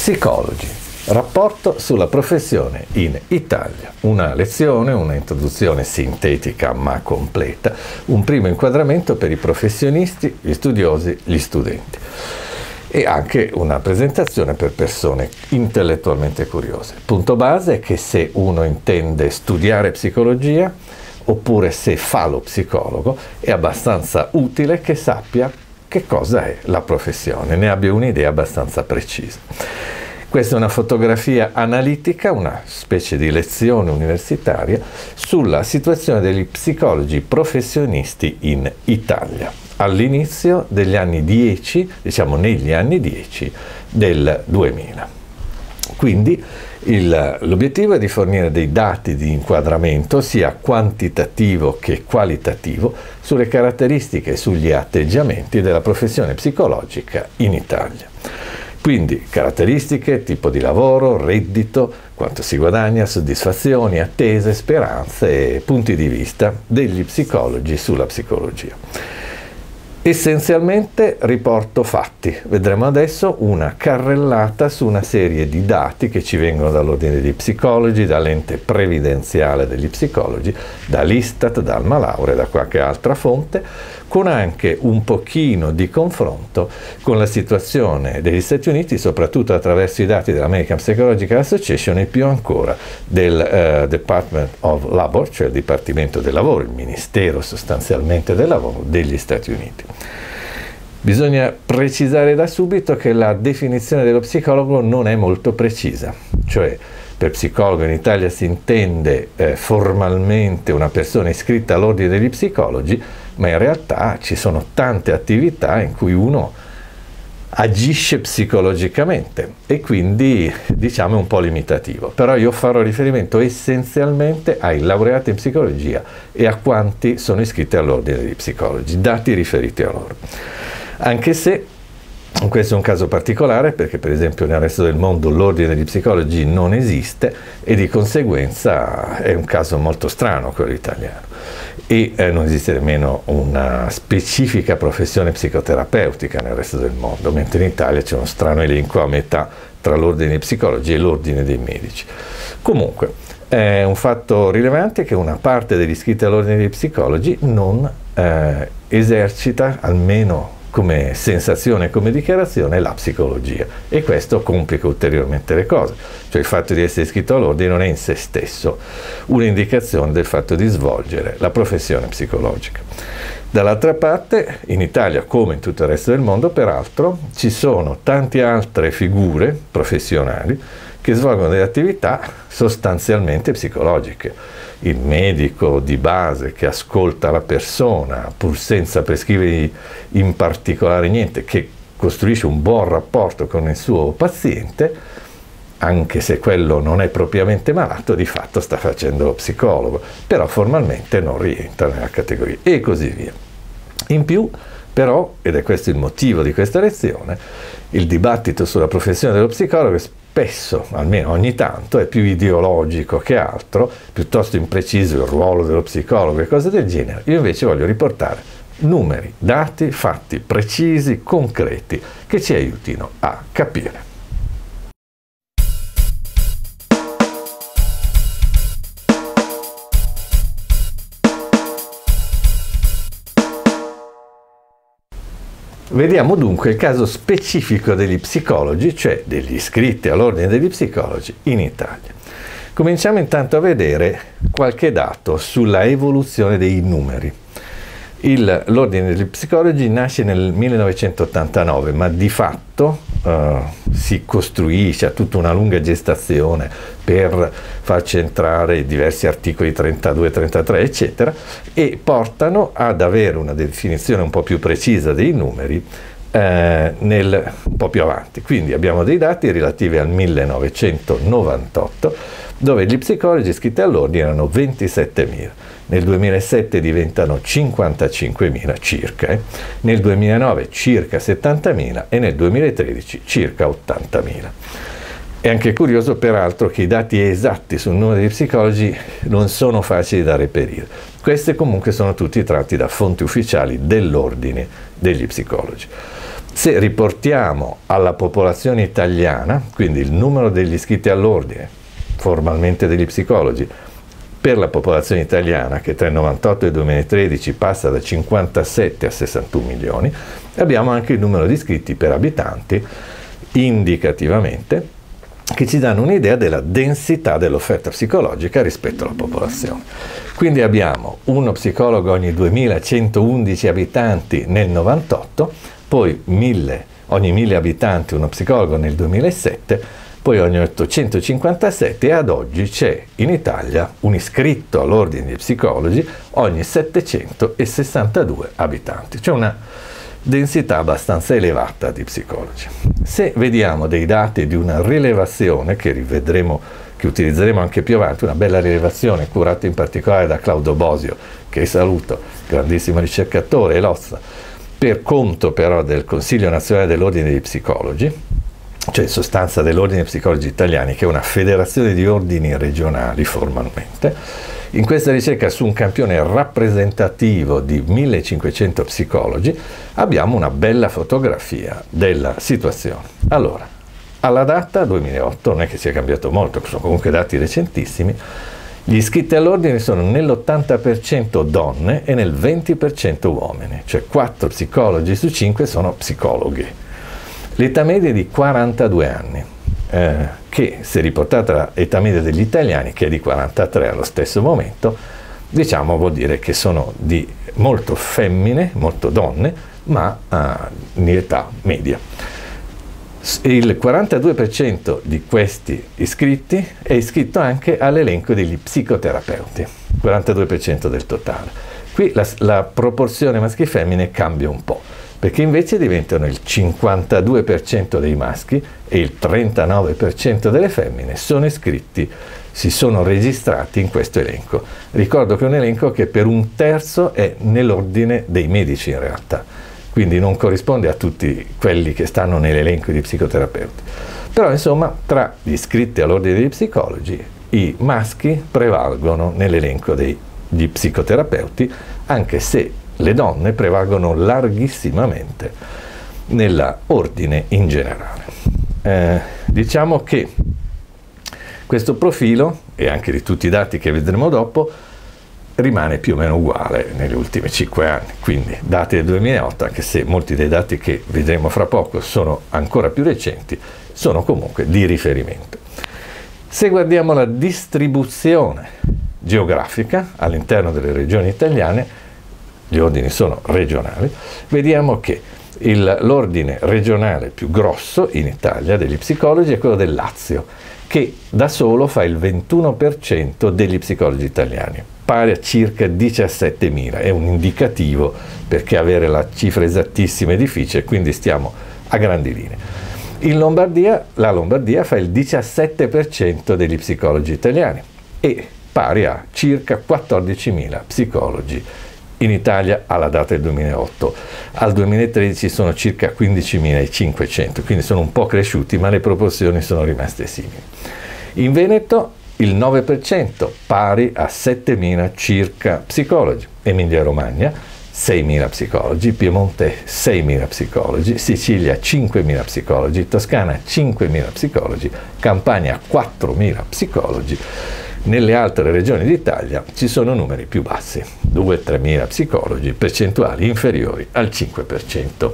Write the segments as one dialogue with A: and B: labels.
A: Psicologi, rapporto sulla professione in Italia. Una lezione, una introduzione sintetica ma completa, un primo inquadramento per i professionisti, gli studiosi, gli studenti. E anche una presentazione per persone intellettualmente curiose. Punto base è che se uno intende studiare psicologia, oppure se fa lo psicologo, è abbastanza utile che sappia che cosa è la professione, ne abbia un'idea abbastanza precisa. Questa è una fotografia analitica, una specie di lezione universitaria sulla situazione degli psicologi professionisti in Italia, all'inizio degli anni 10, diciamo negli anni 10 del 2000. Quindi l'obiettivo è di fornire dei dati di inquadramento sia quantitativo che qualitativo sulle caratteristiche e sugli atteggiamenti della professione psicologica in Italia. Quindi caratteristiche, tipo di lavoro, reddito, quanto si guadagna, soddisfazioni, attese, speranze e punti di vista degli psicologi sulla psicologia. Essenzialmente riporto fatti. Vedremo adesso una carrellata su una serie di dati che ci vengono dall'Ordine dei Psicologi, dall'ente previdenziale degli psicologi, dall'Istat, da Alma Laurea, da qualche altra fonte, con anche un pochino di confronto con la situazione degli Stati Uniti, soprattutto attraverso i dati dell'American Psychological Association e più ancora del Department of Labor, cioè il Dipartimento del Lavoro, il Ministero sostanzialmente del Lavoro degli Stati Uniti. Bisogna precisare da subito che la definizione dello psicologo non è molto precisa, cioè per psicologo in Italia si intende formalmente una persona iscritta all'ordine degli psicologi, ma in realtà ci sono tante attività in cui uno agisce psicologicamente e quindi diciamo è un po' limitativo. Però io farò riferimento essenzialmente ai laureati in psicologia e a quanti sono iscritti all'ordine degli psicologi, dati riferiti a loro. Anche se questo è un caso particolare perché per esempio nel resto del mondo l'ordine degli psicologi non esiste e di conseguenza è un caso molto strano quello italiano e non esiste nemmeno una specifica professione psicoterapeutica nel resto del mondo, mentre in Italia c'è uno strano elenco a metà tra l'ordine dei psicologi e l'ordine dei medici. Comunque è un fatto rilevante che una parte degli iscritti all'ordine dei psicologi non esercita, almeno come sensazione e come dichiarazione, la psicologia, e questo complica ulteriormente le cose, cioè il fatto di essere iscritto all'ordine non è in sé stesso un'indicazione del fatto di svolgere la professione psicologica. Dall'altra parte, in Italia come in tutto il resto del mondo, peraltro, ci sono tante altre figure professionali che svolgono delle attività sostanzialmente psicologiche. Il medico di base che ascolta la persona pur senza prescrivere in particolare niente, che costruisce un buon rapporto con il suo paziente, anche se quello non è propriamente malato, di fatto sta facendo lo psicologo, però formalmente non rientra nella categoria e così via. In più, però, ed è questo il motivo di questa lezione, il dibattito sulla professione dello psicologo spesso, almeno ogni tanto, è più ideologico che altro, piuttosto impreciso il ruolo dello psicologo e cose del genere. Io invece voglio riportare numeri, dati, fatti precisi, concreti, che ci aiutino a capire. Vediamo dunque il caso specifico degli psicologi, cioè degli iscritti all'ordine degli psicologi in Italia. Cominciamo intanto a vedere qualche dato sulla evoluzione dei numeri. L'ordine degli psicologi nasce nel 1989, ma di fatto si costruisce, ha tutta una lunga gestazione per farci entrare diversi articoli 32, 33, eccetera, e portano ad avere una definizione un po' più precisa dei numeri un po' più avanti. Quindi abbiamo dei dati relativi al 1998, dove gli psicologi iscritti all'ordine erano 27.000. Nel 2007 diventano 55.000 circa, nel 2009 circa 70.000 e nel 2013 circa 80.000. È anche curioso peraltro che i dati esatti sul numero degli psicologi non sono facili da reperire. Questi comunque sono tutti tratti da fonti ufficiali dell'ordine degli psicologi. Se riportiamo alla popolazione italiana, quindi il numero degli iscritti all'ordine, formalmente degli psicologi, per la popolazione italiana, che tra il 98 e il 2013 passa da 57 a 61 milioni, abbiamo anche il numero di iscritti per abitanti, indicativamente, che ci danno un'idea della densità dell'offerta psicologica rispetto alla popolazione. Quindi abbiamo uno psicologo ogni 2111 abitanti nel 98, poi ogni 1000 abitanti uno psicologo nel 2007, poi ogni 857 e ad oggi c'è in Italia un iscritto all'ordine di psicologi ogni 762 abitanti. C'è una densità abbastanza elevata di psicologi. Se vediamo dei dati di una rilevazione che rivedremo, che utilizzeremo anche più avanti, una bella rilevazione curata in particolare da Claudio Bosio, che saluto, grandissimo ricercatore e Lozza, per conto però del Consiglio Nazionale dell'Ordine dei Psicologi, cioè in sostanza dell'Ordine dei Psicologi Italiani, che è una federazione di ordini regionali formalmente. In questa ricerca su un campione rappresentativo di 1500 psicologi abbiamo una bella fotografia della situazione. Allora, alla data 2008, non è che sia cambiato molto, sono comunque dati recentissimi, gli iscritti all'ordine sono nell'80% donne e nel 20% uomini, cioè 4 psicologi su 5 sono psicologhi. L'età media è di 42 anni, che se riportata all'età media degli italiani, che è di 43 allo stesso momento, diciamo vuol dire che sono di molto femmine, molto donne, ma in età media. Il 42% di questi iscritti è iscritto anche all'elenco degli psicoterapeuti, 42% del totale. Qui la proporzione maschi-femmine cambia un po', perché invece diventano il 52% dei maschi e il 39% delle femmine sono iscritti, si sono registrati in questo elenco. Ricordo che è un elenco che per un terzo è nell'ordine dei medici in realtà, quindi non corrisponde a tutti quelli che stanno nell'elenco di psicoterapeuti. Però insomma, tra gli iscritti all'ordine degli psicologi, i maschi prevalgono nell'elenco degli psicoterapeuti, anche se le donne prevalgono larghissimamente nell'ordine in generale. Diciamo che questo profilo, e anche di tutti i dati che vedremo dopo, rimane più o meno uguale negli ultimi 5 anni, quindi dati del 2008, anche se molti dei dati che vedremo fra poco sono ancora più recenti, sono comunque di riferimento. Se guardiamo la distribuzione geografica all'interno delle regioni italiane, gli ordini sono regionali, vediamo che l'ordine regionale più grosso in Italia degli psicologi è quello del Lazio, che da solo fa il 21% degli psicologi italiani, pari a circa 17.000, è un indicativo perché avere la cifra esattissima è difficile, quindi stiamo a grandi linee. In Lombardia, la Lombardia fa il 17% degli psicologi italiani e pari a circa 14.000 psicologi in Italia alla data del 2008. Al 2013 sono circa 15.500, quindi sono un po' cresciuti, ma le proporzioni sono rimaste simili. In Veneto il 9%, pari a 7.000 circa psicologi. Emilia-Romagna 6.000 psicologi, Piemonte 6.000 psicologi, Sicilia 5.000 psicologi, Toscana 5.000 psicologi, Campania 4.000 psicologi. Nelle altre regioni d'Italia ci sono numeri più bassi, 2-3.000 psicologi, percentuali inferiori al 5%.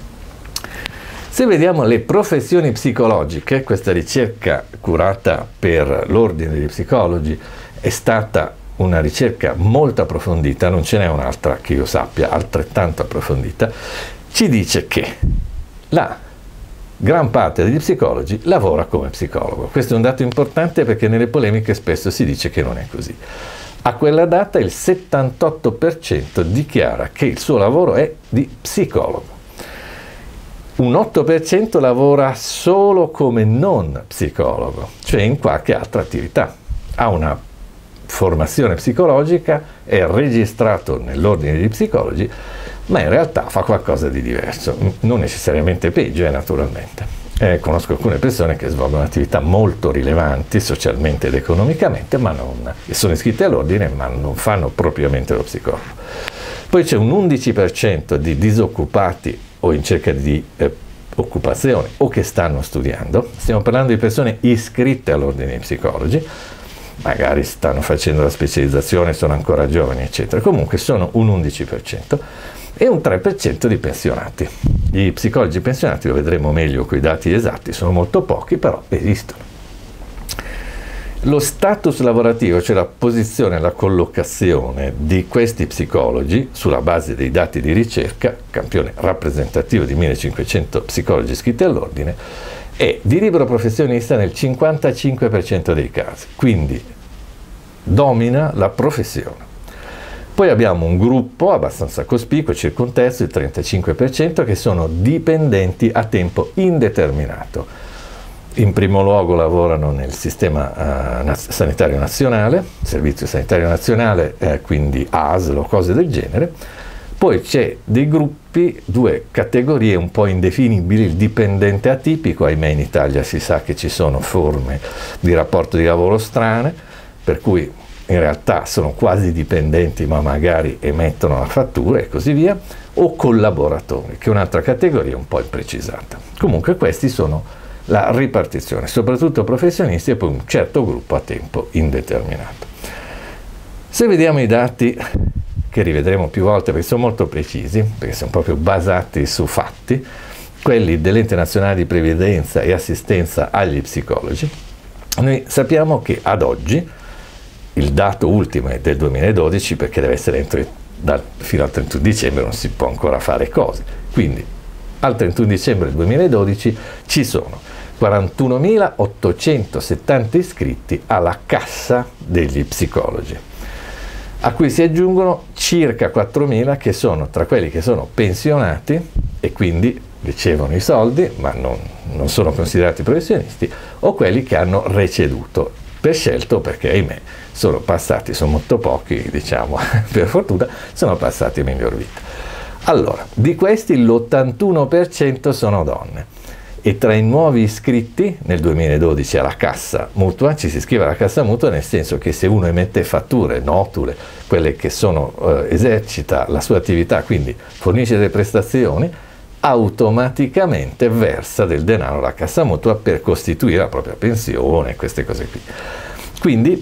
A: Se vediamo le professioni psicologiche, questa ricerca curata per l'ordine degli psicologi è stata una ricerca molto approfondita, non ce n'è un'altra che io sappia altrettanto approfondita, ci dice che la gran parte degli psicologi lavora come psicologo. Questo è un dato importante perché nelle polemiche spesso si dice che non è così. A quella data il 78% dichiara che il suo lavoro è di psicologo. Un 8% lavora solo come non psicologo, cioè in qualche altra attività. Ha una formazione psicologica, è registrato nell'ordine degli psicologi, ma in realtà fa qualcosa di diverso, non necessariamente peggio, naturalmente. Conosco alcune persone che svolgono attività molto rilevanti socialmente ed economicamente, e sono iscritte all'ordine, ma non fanno propriamente lo psicologo. Poi c'è un 11% di disoccupati o in cerca di occupazione o che stanno studiando. Stiamo parlando di persone iscritte all'ordine dei psicologi, magari stanno facendo la specializzazione, sono ancora giovani, eccetera. Comunque sono un 11% e un 3% di pensionati. Gli psicologi pensionati, lo vedremo meglio con i dati esatti, sono molto pochi, però esistono. Lo status lavorativo, cioè la posizione, la collocazione di questi psicologi sulla base dei dati di ricerca, campione rappresentativo di 1500 psicologi iscritti all'ordine, è di libero professionista nel 55% dei casi, quindi domina la professione. Poi abbiamo un gruppo abbastanza cospicuo, circa un terzo, il 35%, che sono dipendenti a tempo indeterminato. In primo luogo lavorano nel sistema sanitario nazionale, Servizio Sanitario Nazionale, quindi ASL o cose del genere. Poi c'è dei gruppi, due categorie un po' indefinibili, il dipendente atipico, ahimè in Italia si sa che ci sono forme di rapporto di lavoro strane, per cui in realtà sono quasi dipendenti ma magari emettono la fattura e così via, o collaboratori, che è un'altra categoria un po' imprecisata. Comunque questi sono la ripartizione, soprattutto professionisti e poi un certo gruppo a tempo indeterminato. Se vediamo i dati, che rivedremo più volte perché sono molto precisi, perché sono proprio basati su fatti, quelli dell'Ente Nazionale di Previdenza e Assistenza agli Psicologi, noi sappiamo che ad oggi, il dato ultimo è del 2012 perché deve essere fino al 31 dicembre, non si può ancora fare cose, quindi al 31 dicembre 2012 ci sono 41.870 iscritti alla cassa degli psicologi, a cui si aggiungono circa 4.000 che sono tra quelli che sono pensionati e quindi ricevono i soldi ma non sono considerati professionisti, o quelli che hanno receduto per scelto, perché ahimè sono molto pochi, diciamo, per fortuna, sono passati a miglior vita. Allora, di questi l'81% sono donne. E tra i nuovi iscritti nel 2012 alla cassa mutua, ci si iscrive alla cassa mutua nel senso che se uno emette fatture, notule, quelle che esercita la sua attività, quindi fornisce delle prestazioni, automaticamente versa del denaro alla cassa mutua per costituire la propria pensione, queste cose qui. Quindi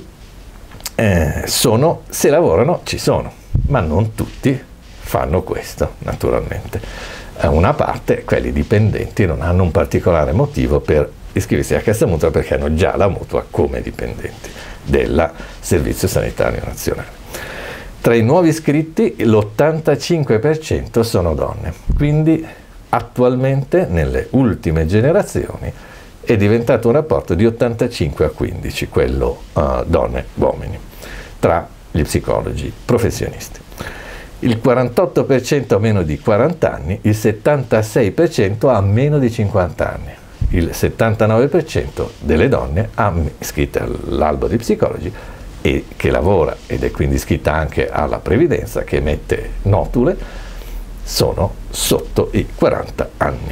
A: se lavorano ci sono, ma non tutti fanno questo, naturalmente. Una parte, quelli dipendenti, non hanno un particolare motivo per iscriversi alla cassa mutua perché hanno già la mutua come dipendenti del Servizio Sanitario Nazionale. Tra i nuovi iscritti l'85% sono donne, quindi attualmente nelle ultime generazioni è diventato un rapporto di 85 a 15, quello donne-uomini, tra gli psicologi professionisti. Il 48% ha meno di 40 anni, il 76% ha meno di 50 anni, il 79% delle donne iscritte all'albo di psicologi e che lavora ed è quindi iscritta anche alla previdenza, che emette notule, sono sotto i 40 anni.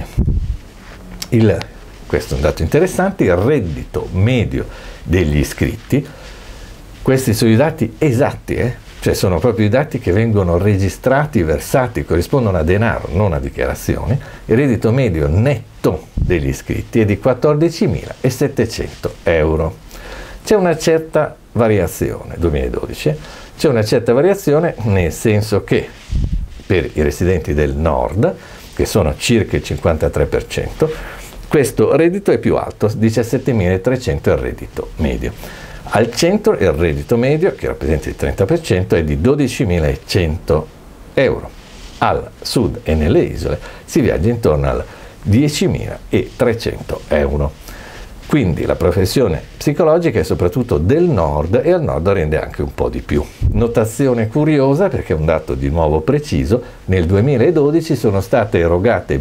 A: Questo è un dato interessante, il reddito medio degli iscritti, questi sono i dati esatti, cioè sono proprio i dati che vengono registrati, versati, corrispondono a denaro, non a dichiarazioni. Il reddito medio netto degli iscritti è di 14.700 euro. C'è una certa variazione, 2012, c'è una certa variazione nel senso che per i residenti del nord, che sono circa il 53%, questo reddito è più alto, 17.300 è il reddito medio. Al centro il reddito medio, che rappresenta il 30%, è di 12.100 euro. Al sud e nelle isole si viaggia intorno al 10.300 euro. Quindi la professione psicologica è soprattutto del nord e al nord rende anche un po' di più. Notazione curiosa, perché è un dato di nuovo preciso, nel 2012 sono state erogate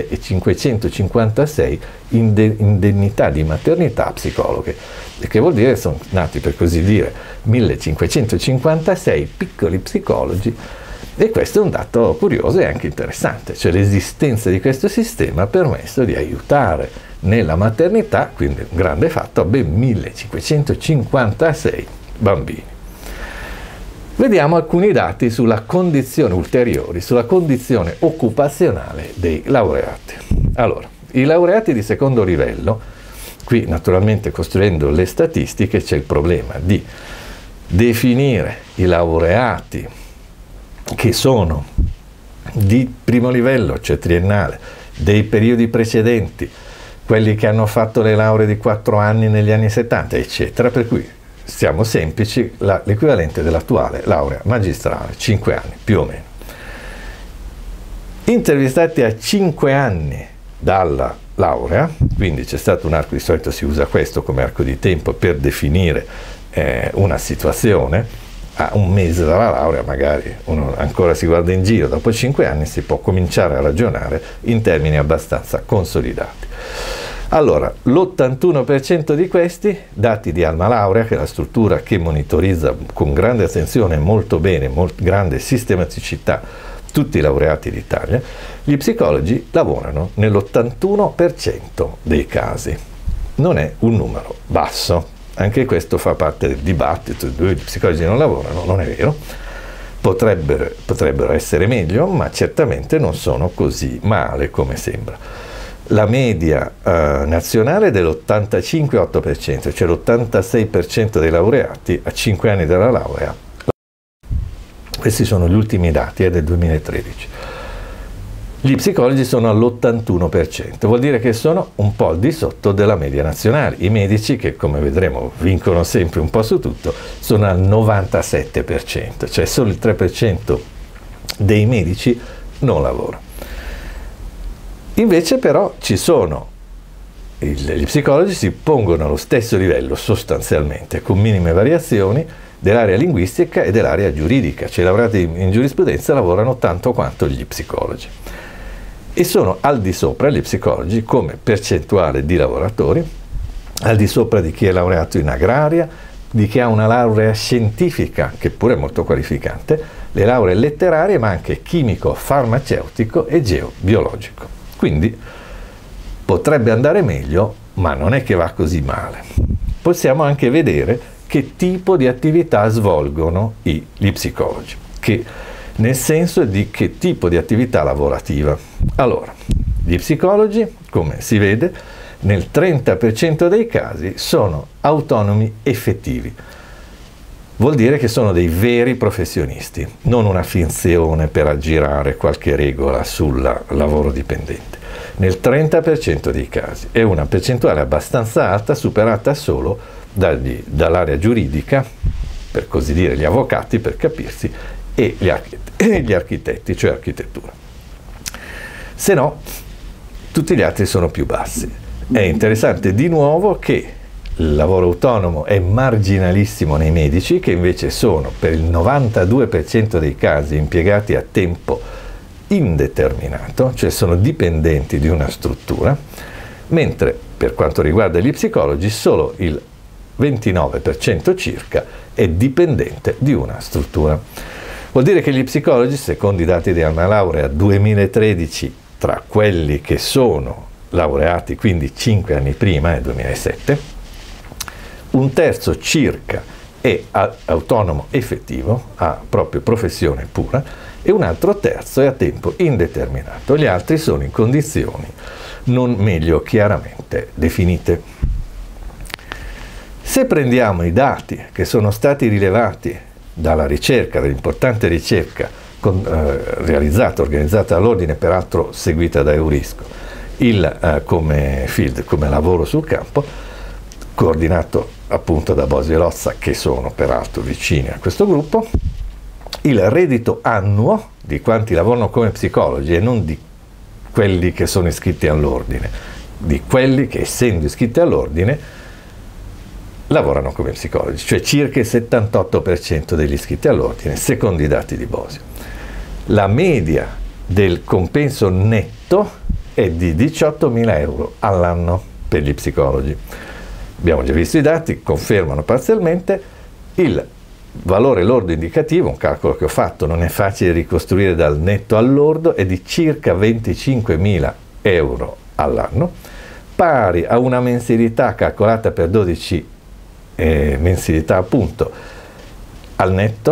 A: 1.556 indennità di maternità a psicologhe, il che vuol dire che sono nati, per così dire, 1.556 piccoli psicologi, e questo è un dato curioso e anche interessante, cioè l'esistenza di questo sistema ha permesso di aiutare nella maternità, quindi un grande fatto, a ben 1.556 bambini. Vediamo alcuni dati sulla condizione ulteriori, sulla condizione occupazionale dei laureati. Allora, i laureati di secondo livello, qui naturalmente costruendo le statistiche c'è il problema di definire i laureati che sono di primo livello, cioè triennale, dei periodi precedenti, quelli che hanno fatto le lauree di 4 anni negli anni 70, eccetera, per cui siamo semplici, l'equivalente dell'attuale laurea magistrale, 5 anni, più o meno. Intervistati a 5 anni dalla laurea, quindi c'è stato un arco, di solito si usa questo come arco di tempo per definire una situazione, a un mese dalla laurea magari uno ancora si guarda in giro, dopo 5 anni si può cominciare a ragionare in termini abbastanza consolidati. Allora, l'81% di questi, dati di Alma Laurea, che è la struttura che monitorizza con grande attenzione, molto bene, grande sistematicità, tutti i laureati d'Italia, gli psicologi lavorano nell'81% dei casi. Non è un numero basso, anche questo fa parte del dibattito, gli psicologi non lavorano, non è vero, potrebbero essere meglio, ma certamente non sono così male come sembra. La media nazionale è dell'85,8%, cioè l'86% dei laureati a 5 anni dalla laurea. Questi sono gli ultimi dati del 2013. Gli psicologi sono all'81%, vuol dire che sono un po' al di sotto della media nazionale. I medici, che come vedremo vincono sempre un po' su tutto, sono al 97%, cioè solo il 3% dei medici non lavora. Invece però ci sono, gli psicologi si pongono allo stesso livello sostanzialmente, con minime variazioni, dell'area linguistica e dell'area giuridica, cioè i laureati in giurisprudenza lavorano tanto quanto gli psicologi. E sono al di sopra gli psicologi come percentuale di lavoratori, al di sopra di chi è laureato in agraria, di chi ha una laurea scientifica, che pure è molto qualificante, le lauree letterarie, ma anche chimico, farmaceutico e geobiologico. Quindi potrebbe andare meglio, ma non è che va così male. Possiamo anche vedere che tipo di attività svolgono gli psicologi, nel senso di che tipo di attività lavorativa. Allora, gli psicologi, come si vede, nel 30% dei casi sono autonomi effettivi. Vuol dire che sono dei veri professionisti, non una finzione per aggirare qualche regola sul lavoro dipendente. Nel 30% dei casi è una percentuale abbastanza alta, superata solo dall'area giuridica, per così dire gli avvocati, per capirsi, e gli architetti, cioè architettura. Se no, tutti gli altri sono più bassi. È interessante di nuovo che il lavoro autonomo è marginalissimo nei medici, che invece sono per il 92% dei casi impiegati a tempo indeterminato, cioè sono dipendenti di una struttura, mentre per quanto riguarda gli psicologi solo il 29% circa è dipendente di una struttura. Vuol dire che gli psicologi, secondo i dati di Alma Laurea 2013, tra quelli che sono laureati quindi 5 anni prima, nel 2007, un terzo circa è autonomo effettivo, ha proprio professione pura, e un altro terzo è a tempo indeterminato. Gli altri sono in condizioni non meglio chiaramente definite. Se prendiamo i dati che sono stati rilevati dalla ricerca, dall'importante ricerca realizzata, organizzata dall'Ordine, peraltro seguita da Eurisco, come field, come lavoro sul campo, coordinato appunto da Bosio e Lozza, che sono peraltro vicini a questo gruppo, il reddito annuo di quanti lavorano come psicologi, e non di quelli che sono iscritti all'ordine, di quelli che, essendo iscritti all'ordine, lavorano come psicologi, cioè circa il 78% degli iscritti all'ordine, secondo i dati di Bosio. La media del compenso netto è di 18.000 euro all'anno per gli psicologi. Abbiamo già visto i dati, confermano parzialmente. Il valore lordo indicativo, un calcolo che ho fatto, non è facile ricostruire dal netto al lordo, è di circa 25.000 euro all'anno, pari a una mensilità calcolata per 12 mensilità appunto al netto,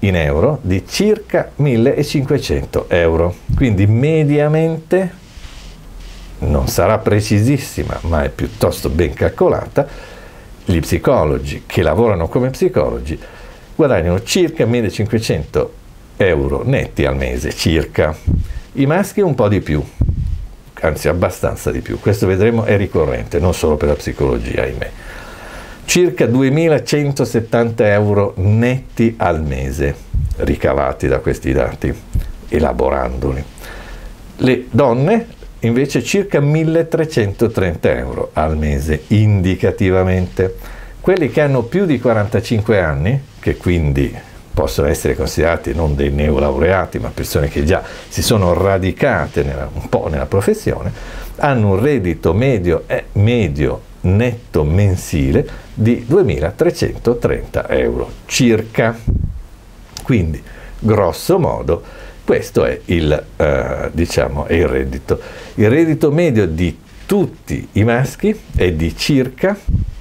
A: in euro di circa 1.500 euro. Quindi mediamente, non sarà precisissima, ma è piuttosto ben calcolata, gli psicologi che lavorano come psicologi guadagnano circa 1.500 euro netti al mese, circa. I maschi un po' di più, anzi abbastanza di più, questo vedremo è ricorrente, non solo per la psicologia, ahimè. Circa 2.170 euro netti al mese, ricavati da questi dati, elaborandoli. Le donne invece circa 1.330 euro al mese, indicativamente. Quelli che hanno più di 45 anni, che quindi possono essere considerati non dei neolaureati, ma persone che già si sono radicate un po' nella professione, hanno un reddito medio netto mensile di 2.330 euro circa. Quindi, grosso modo, questo è diciamo, è il reddito. Il reddito medio di tutti i maschi è di circa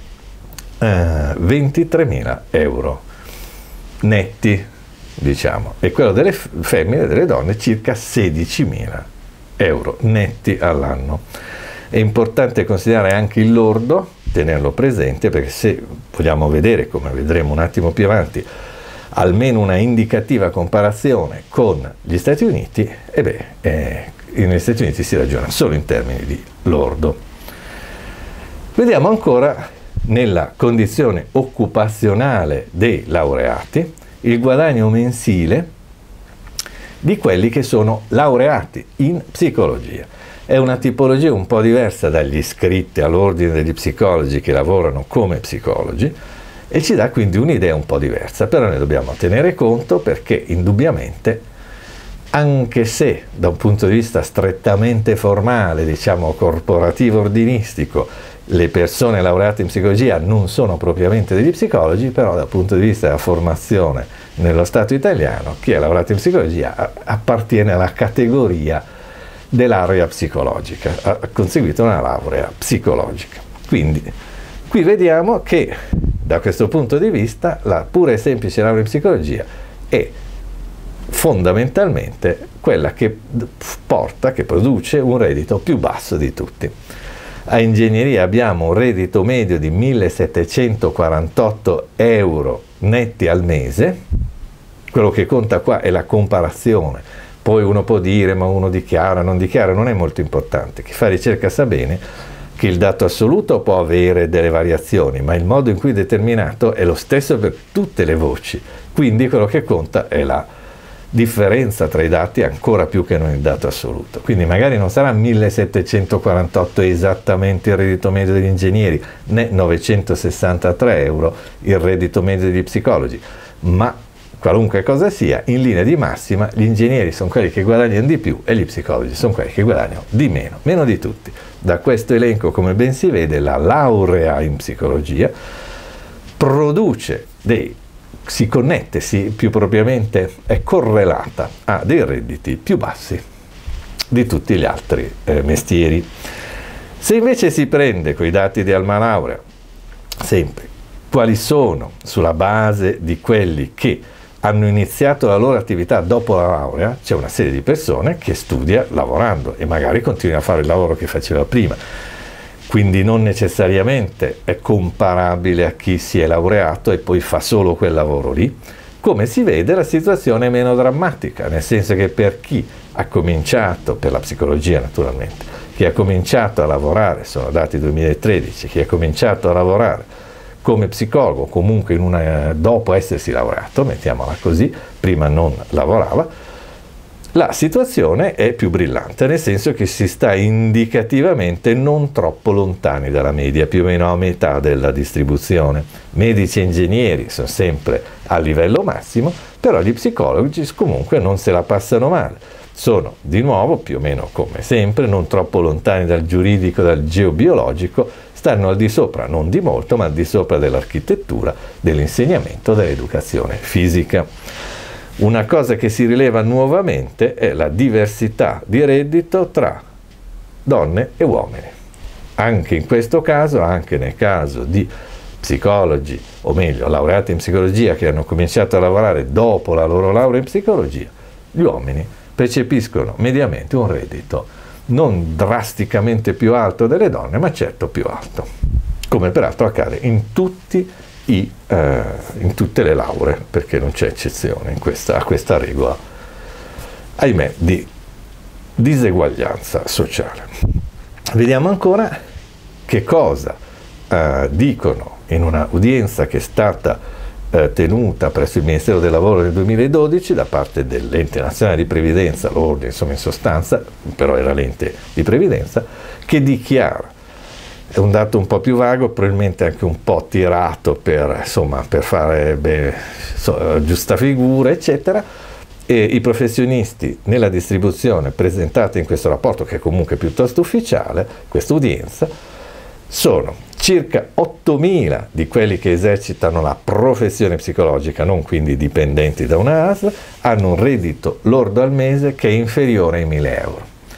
A: 23.000 euro netti, diciamo, e quello delle femmine, delle donne, circa 16.000 euro netti all'anno. È importante considerare anche il lordo, tenerlo presente, perché se vogliamo vedere, come vedremo un attimo più avanti, almeno una indicativa comparazione con gli Stati Uniti, negli Stati Uniti si ragiona solo in termini di lordo. Vediamo ancora nella condizione occupazionale dei laureati il guadagno mensile di quelli che sono laureati in psicologia. È una tipologia un po' diversa dagli iscritti all'ordine degli psicologi che lavorano come psicologi e ci dà quindi un'idea un po' diversa, però ne dobbiamo tenere conto perché indubbiamente, anche se da un punto di vista strettamente formale, diciamo corporativo ordinistico, le persone laureate in psicologia non sono propriamente degli psicologi, però dal punto di vista della formazione nello Stato italiano, chi è laureato in psicologia appartiene alla categoria dell'area psicologica, ha conseguito una laurea psicologica. Quindi qui vediamo che da questo punto di vista la pura e semplice laurea in psicologia è fondamentalmente quella che produce un reddito più basso di tutti. A ingegneria abbiamo un reddito medio di 1.748 euro netti al mese. Quello che conta qua è la comparazione. Poi uno può dire, ma uno dichiara, non dichiara, non è molto importante. Chi fa ricerca sa bene che il dato assoluto può avere delle variazioni, ma il modo in cui è determinato è lo stesso per tutte le voci. Quindi quello che conta è la differenza tra i dati ancora più che non il dato assoluto. Quindi magari non sarà 1.748 esattamente il reddito medio degli ingegneri, né 963 euro il reddito medio degli psicologi, ma qualunque cosa sia, in linea di massima gli ingegneri sono quelli che guadagnano di più e gli psicologi sono quelli che guadagnano di meno di tutti. Da questo elenco, come ben si vede, la laurea in psicologia produce si connette, più propriamente è correlata a dei redditi più bassi di tutti gli altri mestieri. Se invece si prende quei dati di Alma Laurea, sempre quali sono sulla base di quelli che hanno iniziato la loro attività dopo la laurea, c'è una serie di persone che studia lavorando e magari continua a fare il lavoro che faceva prima. Quindi non necessariamente è comparabile a chi si è laureato e poi fa solo quel lavoro lì. Come si vede, la situazione è meno drammatica, nel senso che per chi ha cominciato, per la psicologia naturalmente, chi ha cominciato a lavorare, sono dati 2013, chi ha cominciato a lavorare come psicologo, comunque dopo essersi laureato, mettiamola così, prima non lavorava, la situazione è più brillante, nel senso che si sta indicativamente non troppo lontani dalla media, più o meno a metà della distribuzione. Medici e ingegneri sono sempre a livello massimo, però gli psicologi comunque non se la passano male. Sono di nuovo, più o meno come sempre, non troppo lontani dal giuridico, dal geobiologico, stanno al di sopra, non di molto, ma al di sopra dell'architettura, dell'insegnamento, dell'educazione fisica. Una cosa che si rileva nuovamente è la diversità di reddito tra donne e uomini. Anche in questo caso, anche nel caso di psicologi, o meglio, laureati in psicologia che hanno cominciato a lavorare dopo la loro laurea in psicologia, gli uomini percepiscono mediamente un reddito non drasticamente più alto delle donne, ma certo più alto, come peraltro accade in tutte le lauree, perché non c'è eccezione a questa regola, ahimè, di diseguaglianza sociale. Vediamo ancora che cosa dicono in una udienza che è stata tenuta presso il Ministero del Lavoro nel 2012 da parte dell'Ente Nazionale di Previdenza, l'ordine, insomma, in sostanza, però era l'ente di previdenza, che dichiara, è un dato un po' più vago, probabilmente anche un po' tirato per fare giusta figura, eccetera, e i professionisti nella distribuzione presentata in questo rapporto, che è comunque piuttosto ufficiale, questa udienza, sono circa 8.000 di quelli che esercitano la professione psicologica, non quindi dipendenti da una ASL, hanno un reddito lordo al mese che è inferiore ai 1.000 euro.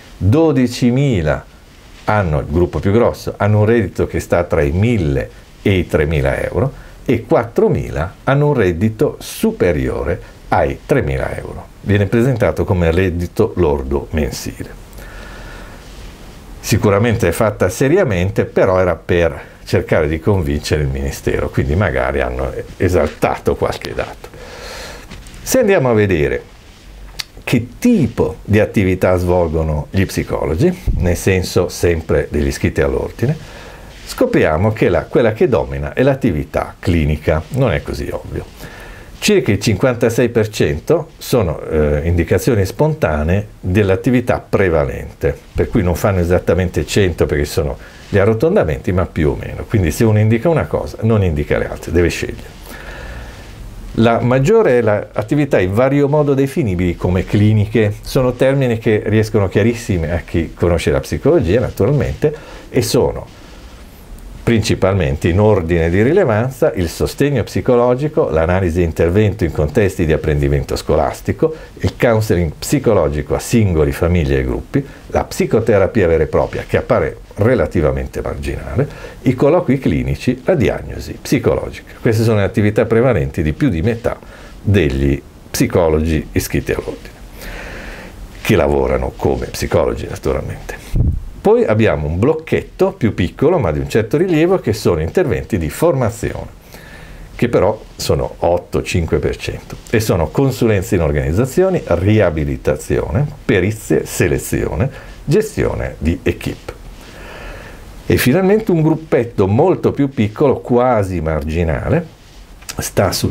A: 12.000 hanno, il gruppo più grosso, hanno un reddito che sta tra i 1.000 e i 3.000 euro e 4.000 hanno un reddito superiore ai 3.000 euro. Viene presentato come reddito lordo mensile. Sicuramente è fatta seriamente, però era per cercare di convincere il Ministero, quindi magari hanno esaltato qualche dato. Se andiamo a vedere che tipo di attività svolgono gli psicologi, nel senso sempre degli iscritti all'ordine, scopriamo che quella che domina è l'attività clinica. Non è così ovvio. Circa il 56% sono indicazioni spontanee dell'attività prevalente, per cui non fanno esattamente 100 perché sono gli arrotondamenti, ma più o meno. Quindi se uno indica una cosa, non indica le altre, deve scegliere. La maggiore è l'attività in vario modo definibili come cliniche, sono termini che riescono chiarissimi a chi conosce la psicologia naturalmente, e sono principalmente in ordine di rilevanza il sostegno psicologico, l'analisi e intervento in contesti di apprendimento scolastico, il counseling psicologico a singoli, famiglie e gruppi, la psicoterapia vera e propria che appare relativamente marginale, i colloqui clinici, la diagnosi psicologica. Queste sono le attività prevalenti di più di metà degli psicologi iscritti all'ordine, che lavorano come psicologi naturalmente. Poi abbiamo un blocchetto più piccolo, ma di un certo rilievo, che sono interventi di formazione, che però sono 8-5%, e sono consulenze in organizzazioni, riabilitazione, perizie, selezione, gestione di equip. E finalmente un gruppetto molto più piccolo, quasi marginale, sta sul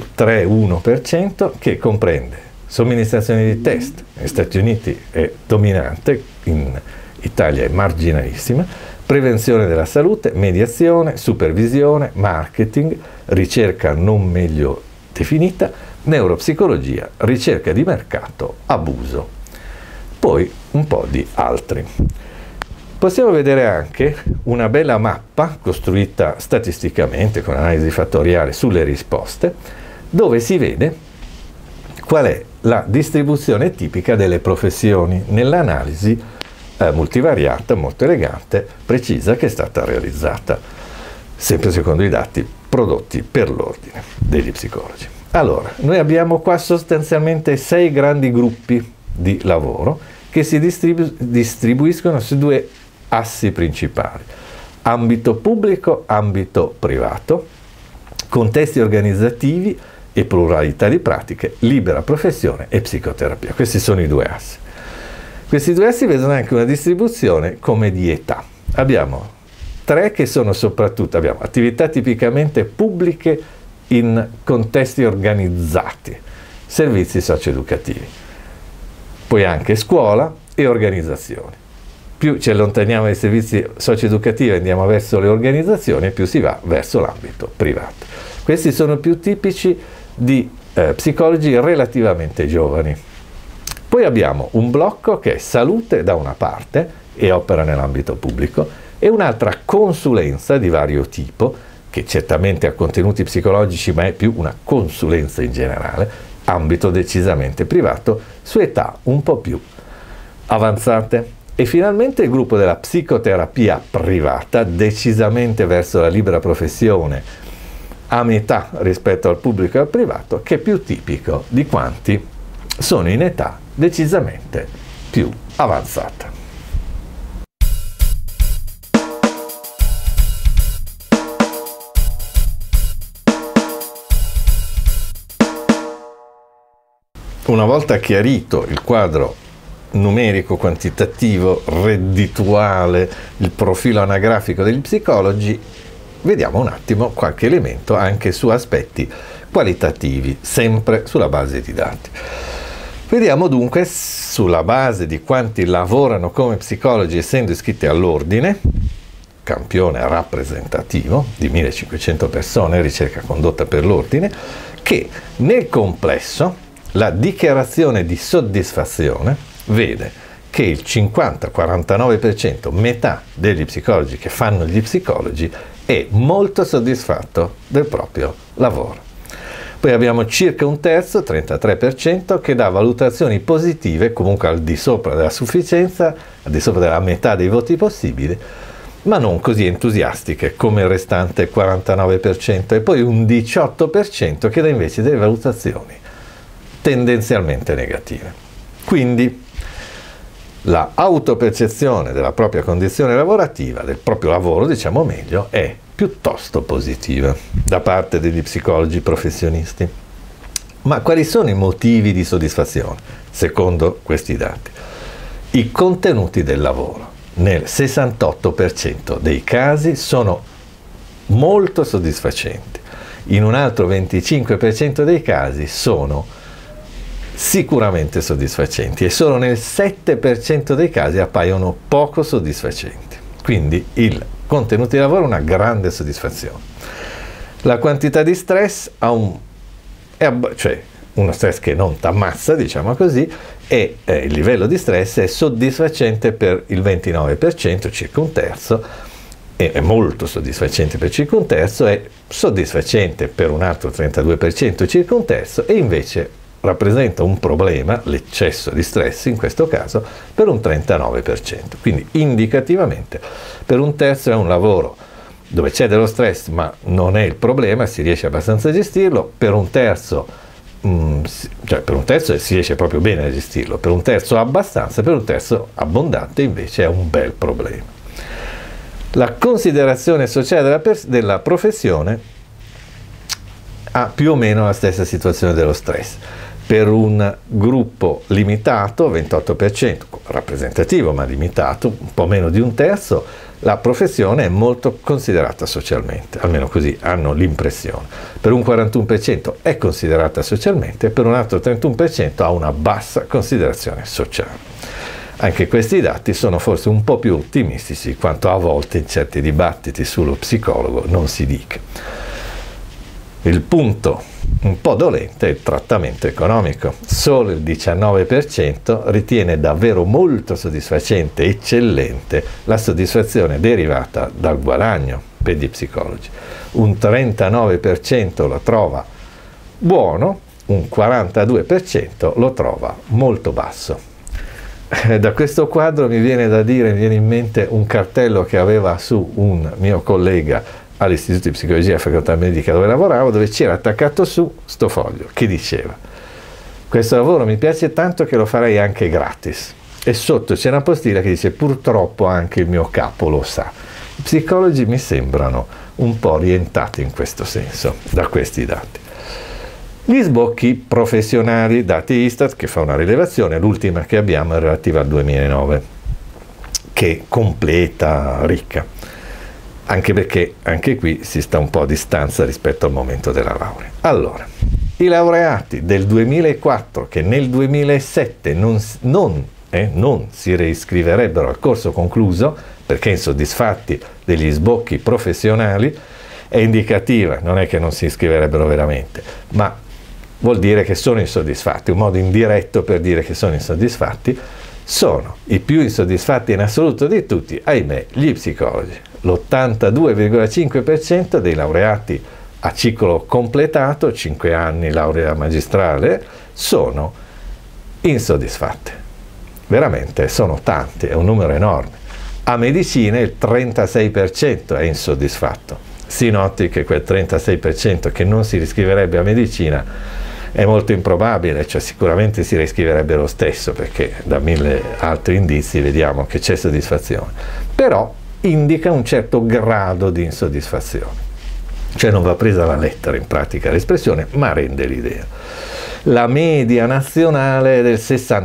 A: 3-1%, che comprende somministrazione di test. Negli Stati Uniti è dominante, in Italia è marginalissima, prevenzione della salute, mediazione, supervisione, marketing, ricerca non meglio definita, neuropsicologia, ricerca di mercato, abuso. Poi un po' di altri. Possiamo vedere anche una bella mappa costruita statisticamente con analisi fattoriale sulle risposte, dove si vede qual è la distribuzione tipica delle professioni nell'analisi multivariata, molto elegante, precisa, che è stata realizzata sempre secondo i dati prodotti per l'ordine degli psicologi. Allora, noi abbiamo qua sostanzialmente 6 grandi gruppi di lavoro che si distribuiscono su 2 assi principali: ambito pubblico, ambito privato, contesti organizzativi e pluralità di pratiche, libera professione e psicoterapia. Questi sono i 2 assi. Questi 2 assi vedono anche una distribuzione come di età. Abbiamo 3 che sono soprattutto, abbiamo attività tipicamente pubbliche in contesti organizzati, servizi socioeducativi, poi anche scuola e organizzazioni. Più ci allontaniamo dai servizi socioeducativi e andiamo verso le organizzazioni, più si va verso l'ambito privato. Questi sono più tipici di psicologi relativamente giovani. Poi abbiamo un blocco che è salute da una parte e opera nell'ambito pubblico, e un'altra consulenza di vario tipo, che certamente ha contenuti psicologici ma è più una consulenza in generale, ambito decisamente privato, su età un po' più avanzate. E finalmente il gruppo della psicoterapia privata, decisamente verso la libera professione a metà rispetto al pubblico e al privato, che è più tipico di quanti sono in età decisamente più avanzata. Una volta chiarito il quadro numerico, quantitativo, reddituale, il profilo anagrafico degli psicologi, vediamo un attimo qualche elemento anche su aspetti qualitativi, sempre sulla base di dati. Vediamo dunque, sulla base di quanti lavorano come psicologi essendo iscritti all'ordine, campione rappresentativo di 1500 persone, ricerca condotta per l'ordine, che nel complesso la dichiarazione di soddisfazione vede che il 50-49%, metà degli psicologi che fanno gli psicologi, è molto soddisfatto del proprio lavoro. Poi abbiamo circa un terzo, 33%, che dà valutazioni positive, comunque al di sopra della sufficienza, al di sopra della metà dei voti possibili, ma non così entusiastiche come il restante 49%, e poi un 18% che dà invece delle valutazioni tendenzialmente negative. Quindi la autopercezione della propria condizione lavorativa, del proprio lavoro, diciamo meglio, è piuttosto positiva da parte degli psicologi professionisti. Ma quali sono i motivi di soddisfazione, secondo questi dati? I contenuti del lavoro nel 68% dei casi sono molto soddisfacenti, in un altro 25% dei casi sono sicuramente soddisfacenti e solo nel 7% dei casi appaiono poco soddisfacenti. Quindi il contenuto di lavoro è una grande soddisfazione. La quantità di stress cioè uno stress che non t'ammazza, diciamo così, e il livello di stress è soddisfacente per il 29%, circa un terzo, è molto soddisfacente per circa un terzo, è soddisfacente per un altro 32%, circa un terzo, e invece rappresenta un problema, l'eccesso di stress in questo caso, per un 39%. Quindi indicativamente per un terzo è un lavoro dove c'è dello stress ma non è il problema, si riesce abbastanza a gestirlo, per un terzo si riesce proprio bene a gestirlo, per un terzo abbastanza, per un terzo abbondante invece è un bel problema. La considerazione sociale della professione ha più o meno la stessa situazione dello stress. Per un gruppo limitato, 28%, rappresentativo ma limitato, un po' meno di un terzo, la professione è molto considerata socialmente, almeno così hanno l'impressione. Per un 41% è considerata socialmente, per un altro 31% ha una bassa considerazione sociale. Anche questi dati sono forse un po' più ottimistici di quanto a volte in certi dibattiti sullo psicologo non si dica. Il punto un po' dolente è il trattamento economico. Solo il 19% ritiene davvero molto soddisfacente, eccellente, la soddisfazione derivata dal guadagno per gli psicologi. Un 39% lo trova buono, un 42% lo trova molto basso. Da questo quadro mi viene in mente un cartello che aveva su un mio collega all'Istituto di Psicologia e Facoltà Medica dove lavoravo, dove c'era attaccato su sto foglio che diceva: questo lavoro mi piace tanto che lo farei anche gratis, e sotto c'è una postilla che dice: purtroppo anche il mio capo lo sa. I psicologi mi sembrano un po' orientati in questo senso da questi dati. Gli sbocchi professionali, dati Istat, che fa una rilevazione, l'ultima che abbiamo è relativa al 2009, che è completa, ricca, anche perché anche qui si sta un po' a distanza rispetto al momento della laurea. Allora, i laureati del 2004 che nel 2007 non si reiscriverebbero al corso concluso perché insoddisfatti degli sbocchi professionali, è indicativa, non è che non si iscriverebbero veramente, ma vuol dire che sono insoddisfatti, un modo indiretto per dire che sono insoddisfatti. Sono i più insoddisfatti in assoluto di tutti, ahimè, gli psicologi. L'82,5% dei laureati a ciclo completato, 5 anni laurea magistrale, sono insoddisfatti. Veramente sono tanti, è un numero enorme. A medicina il 36% è insoddisfatto, si noti che quel 36% che non si riscriverebbe a medicina è molto improbabile, cioè sicuramente si riscriverebbe lo stesso, perché da 1000 altri indizi vediamo che c'è soddisfazione, però indica un certo grado di insoddisfazione, cioè non va presa alla lettera in pratica l'espressione, ma rende l'idea. La media nazionale è del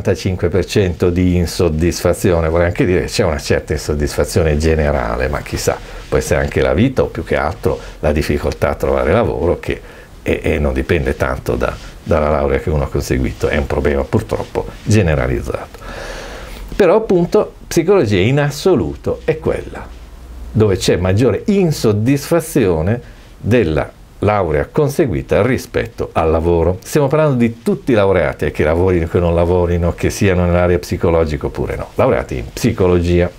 A: 65% di insoddisfazione, vorrei anche dire che c'è una certa insoddisfazione generale, ma chissà, può essere anche la vita o più che altro la difficoltà a trovare lavoro, che non dipende tanto dalla laurea che uno ha conseguito, è un problema purtroppo generalizzato. Però appunto psicologia in assoluto è quella dove c'è maggiore insoddisfazione della laurea conseguita rispetto al lavoro. Stiamo parlando di tutti i laureati, che lavorino, che non lavorino, che siano nell'area psicologica oppure no, laureati in psicologia.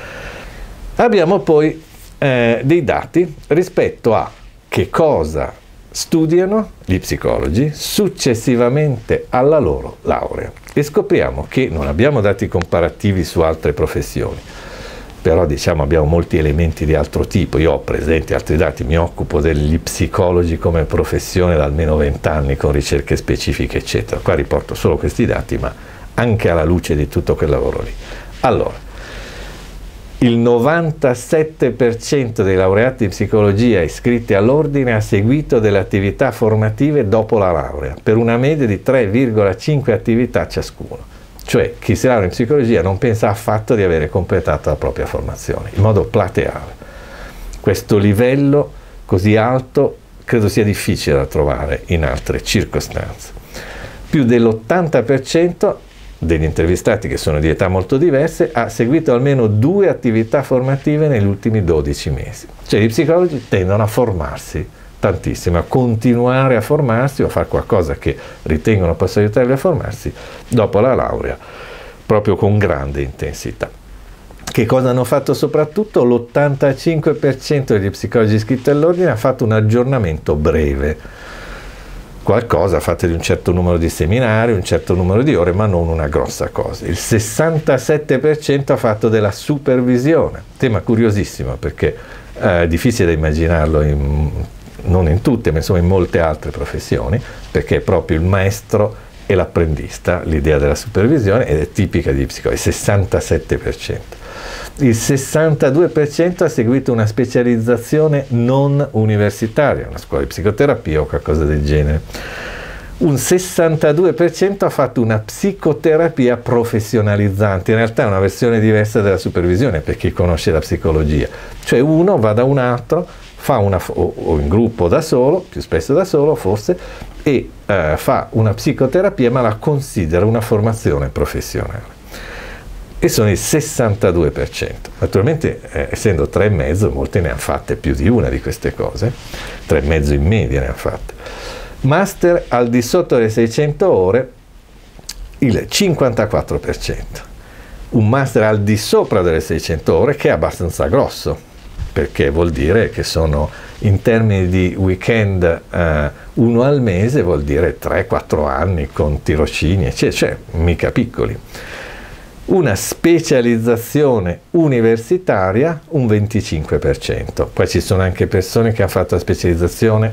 A: Abbiamo poi dei dati rispetto a che cosa studiano gli psicologi successivamente alla loro laurea, e scopriamo che non abbiamo dati comparativi su altre professioni, però diciamo abbiamo molti elementi di altro tipo. Io ho presenti altri dati, mi occupo degli psicologi come professione da almeno 20 anni con ricerche specifiche eccetera, qua riporto solo questi dati ma anche alla luce di tutto quel lavoro lì. Allora, il 97% dei laureati in psicologia iscritti all'ordine ha seguito delle attività formative dopo la laurea, per una media di 3,5 attività ciascuno. Cioè chi si laurea in psicologia non pensa affatto di avere completato la propria formazione, in modo plateale. Questo livello così alto credo sia difficile da trovare in altre circostanze. Più dell'80% degli intervistati, che sono di età molto diverse, ha seguito almeno 2 attività formative negli ultimi 12 mesi. Cioè gli psicologi tendono a formarsi tantissimo, a continuare a formarsi o a fare qualcosa che ritengono possa aiutarli a formarsi dopo la laurea, proprio con grande intensità. Che cosa hanno fatto soprattutto? L'85% degli psicologi iscritti all'ordine ha fatto un aggiornamento breve, qualcosa, fate di un certo numero di seminari, un certo numero di ore, ma non una grossa cosa. Il 67% ha fatto della supervisione, tema curiosissimo perché è difficile da immaginarlo non in tutte, ma insomma in molte altre professioni, perché è proprio il maestro e l'apprendista l'idea della supervisione, ed è tipica di psicologi, il 67%. Il 62% ha seguito una specializzazione non universitaria, una scuola di psicoterapia o qualcosa del genere. Un 62% ha fatto una psicoterapia professionalizzante, in realtà è una versione diversa della supervisione per chi conosce la psicologia, cioè uno va da un altro, fa o in gruppo da solo, più spesso da solo forse, e fa una psicoterapia ma la considera una formazione professionale. E sono il 62%. Naturalmente, essendo 3,5, molti ne hanno fatte più di una di queste cose, 3,5 in media ne hanno fatte. Master al di sotto delle 600 ore, il 54%. Un master al di sopra delle 600 ore, che è abbastanza grosso, perché vuol dire che sono, in termini di weekend, uno al mese, vuol dire 3-4 anni con tirocini, eccetera, cioè mica piccoli. Una specializzazione universitaria, un 25%. Poi ci sono anche persone che hanno fatto la specializzazione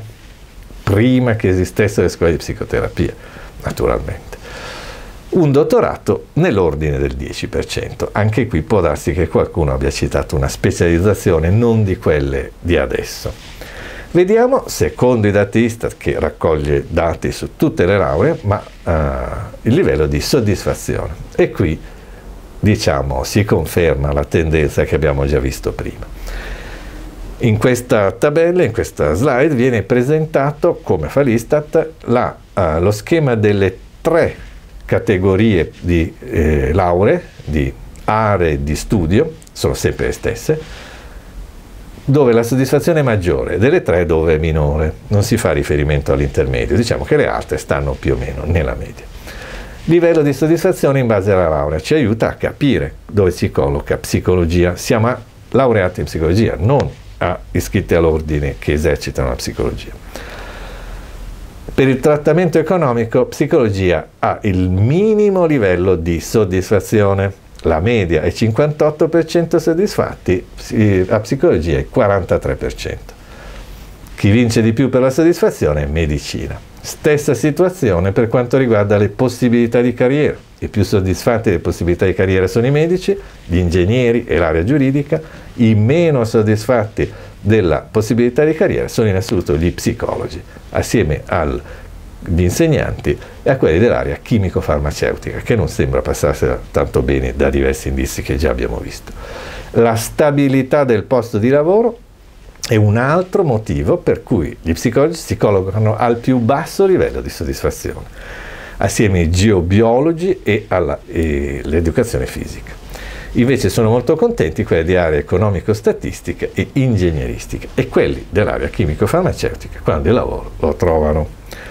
A: prima che esistessero le scuole di psicoterapia, naturalmente. Un dottorato nell'ordine del 10%. Anche qui può darsi che qualcuno abbia citato una specializzazione non di quelle di adesso. Vediamo, secondo i dati Istat, che raccoglie dati su tutte le lauree, ma il livello di soddisfazione. E qui diciamo si conferma la tendenza che abbiamo già visto prima. In questa tabella, in questa slide, viene presentato, come fa l'Istat, lo schema delle 3 categorie di lauree, di aree di studio, sono sempre le stesse, dove la soddisfazione è maggiore, delle 3 dove è minore. Non si fa riferimento all'intermedio, diciamo che le altre stanno più o meno nella media. Livello di soddisfazione in base alla laurea ci aiuta a capire dove si colloca psicologia. Siamo laureati in psicologia, non iscritti all'ordine che esercitano la psicologia. Per il trattamento economico, psicologia ha il minimo livello di soddisfazione. La media è 58% soddisfatti, a psicologia è 43%. Chi vince di più per la soddisfazione è medicina. Stessa situazione per quanto riguarda le possibilità di carriera. I più soddisfatti delle possibilità di carriera sono i medici, gli ingegneri e l'area giuridica. I meno soddisfatti della possibilità di carriera sono in assoluto gli psicologi, assieme agli insegnanti e a quelli dell'area chimico-farmaceutica, che non sembra passarsela tanto bene da diversi indizi che già abbiamo visto. La stabilità del posto di lavoro è un altro motivo per cui gli psicologi si collocano al più basso livello di soddisfazione, assieme ai geobiologi e all'educazione fisica. Invece sono molto contenti quelli di area economico-statistica e ingegneristica e quelli dell'area chimico-farmaceutica, quando il lavoro lo trovano.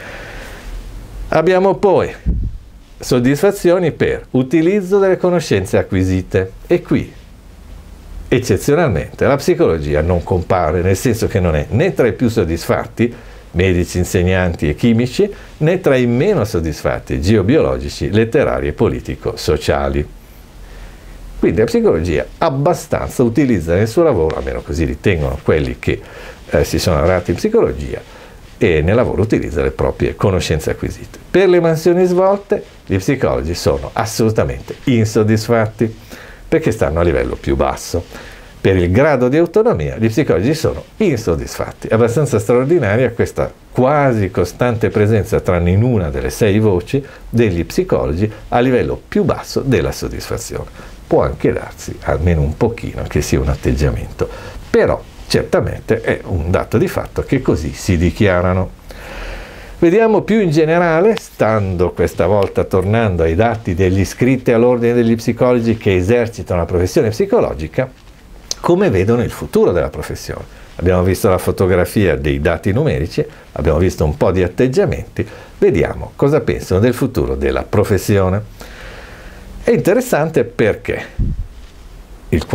A: Abbiamo poi soddisfazioni per utilizzo delle conoscenze acquisite e qui eccezionalmente la psicologia non compare, nel senso che non è né tra i più soddisfatti, medici, insegnanti e chimici, né tra i meno soddisfatti, geobiologici, letterari e politico-sociali. Quindi la psicologia abbastanza utilizza nel suo lavoro, almeno così ritengono quelli che si sono laureati in psicologia, e nel lavoro utilizza le proprie conoscenze acquisite. Per le mansioni svolte, gli psicologi sono assolutamente insoddisfatti, perché stanno a livello più basso. Per il grado di autonomia gli psicologi sono insoddisfatti. È abbastanza straordinaria questa quasi costante presenza, tranne in una delle 6 voci, degli psicologi a livello più basso della soddisfazione. Può anche darsi, almeno un pochino, che sia un atteggiamento, però certamente è un dato di fatto che così si dichiarano. Vediamo più in generale, stando questa volta tornando ai dati degli iscritti all'ordine degli psicologi che esercitano la professione psicologica, come vedono il futuro della professione. Abbiamo visto la fotografia dei dati numerici, abbiamo visto un po' di atteggiamenti, vediamo cosa pensano del futuro della professione. È interessante perché il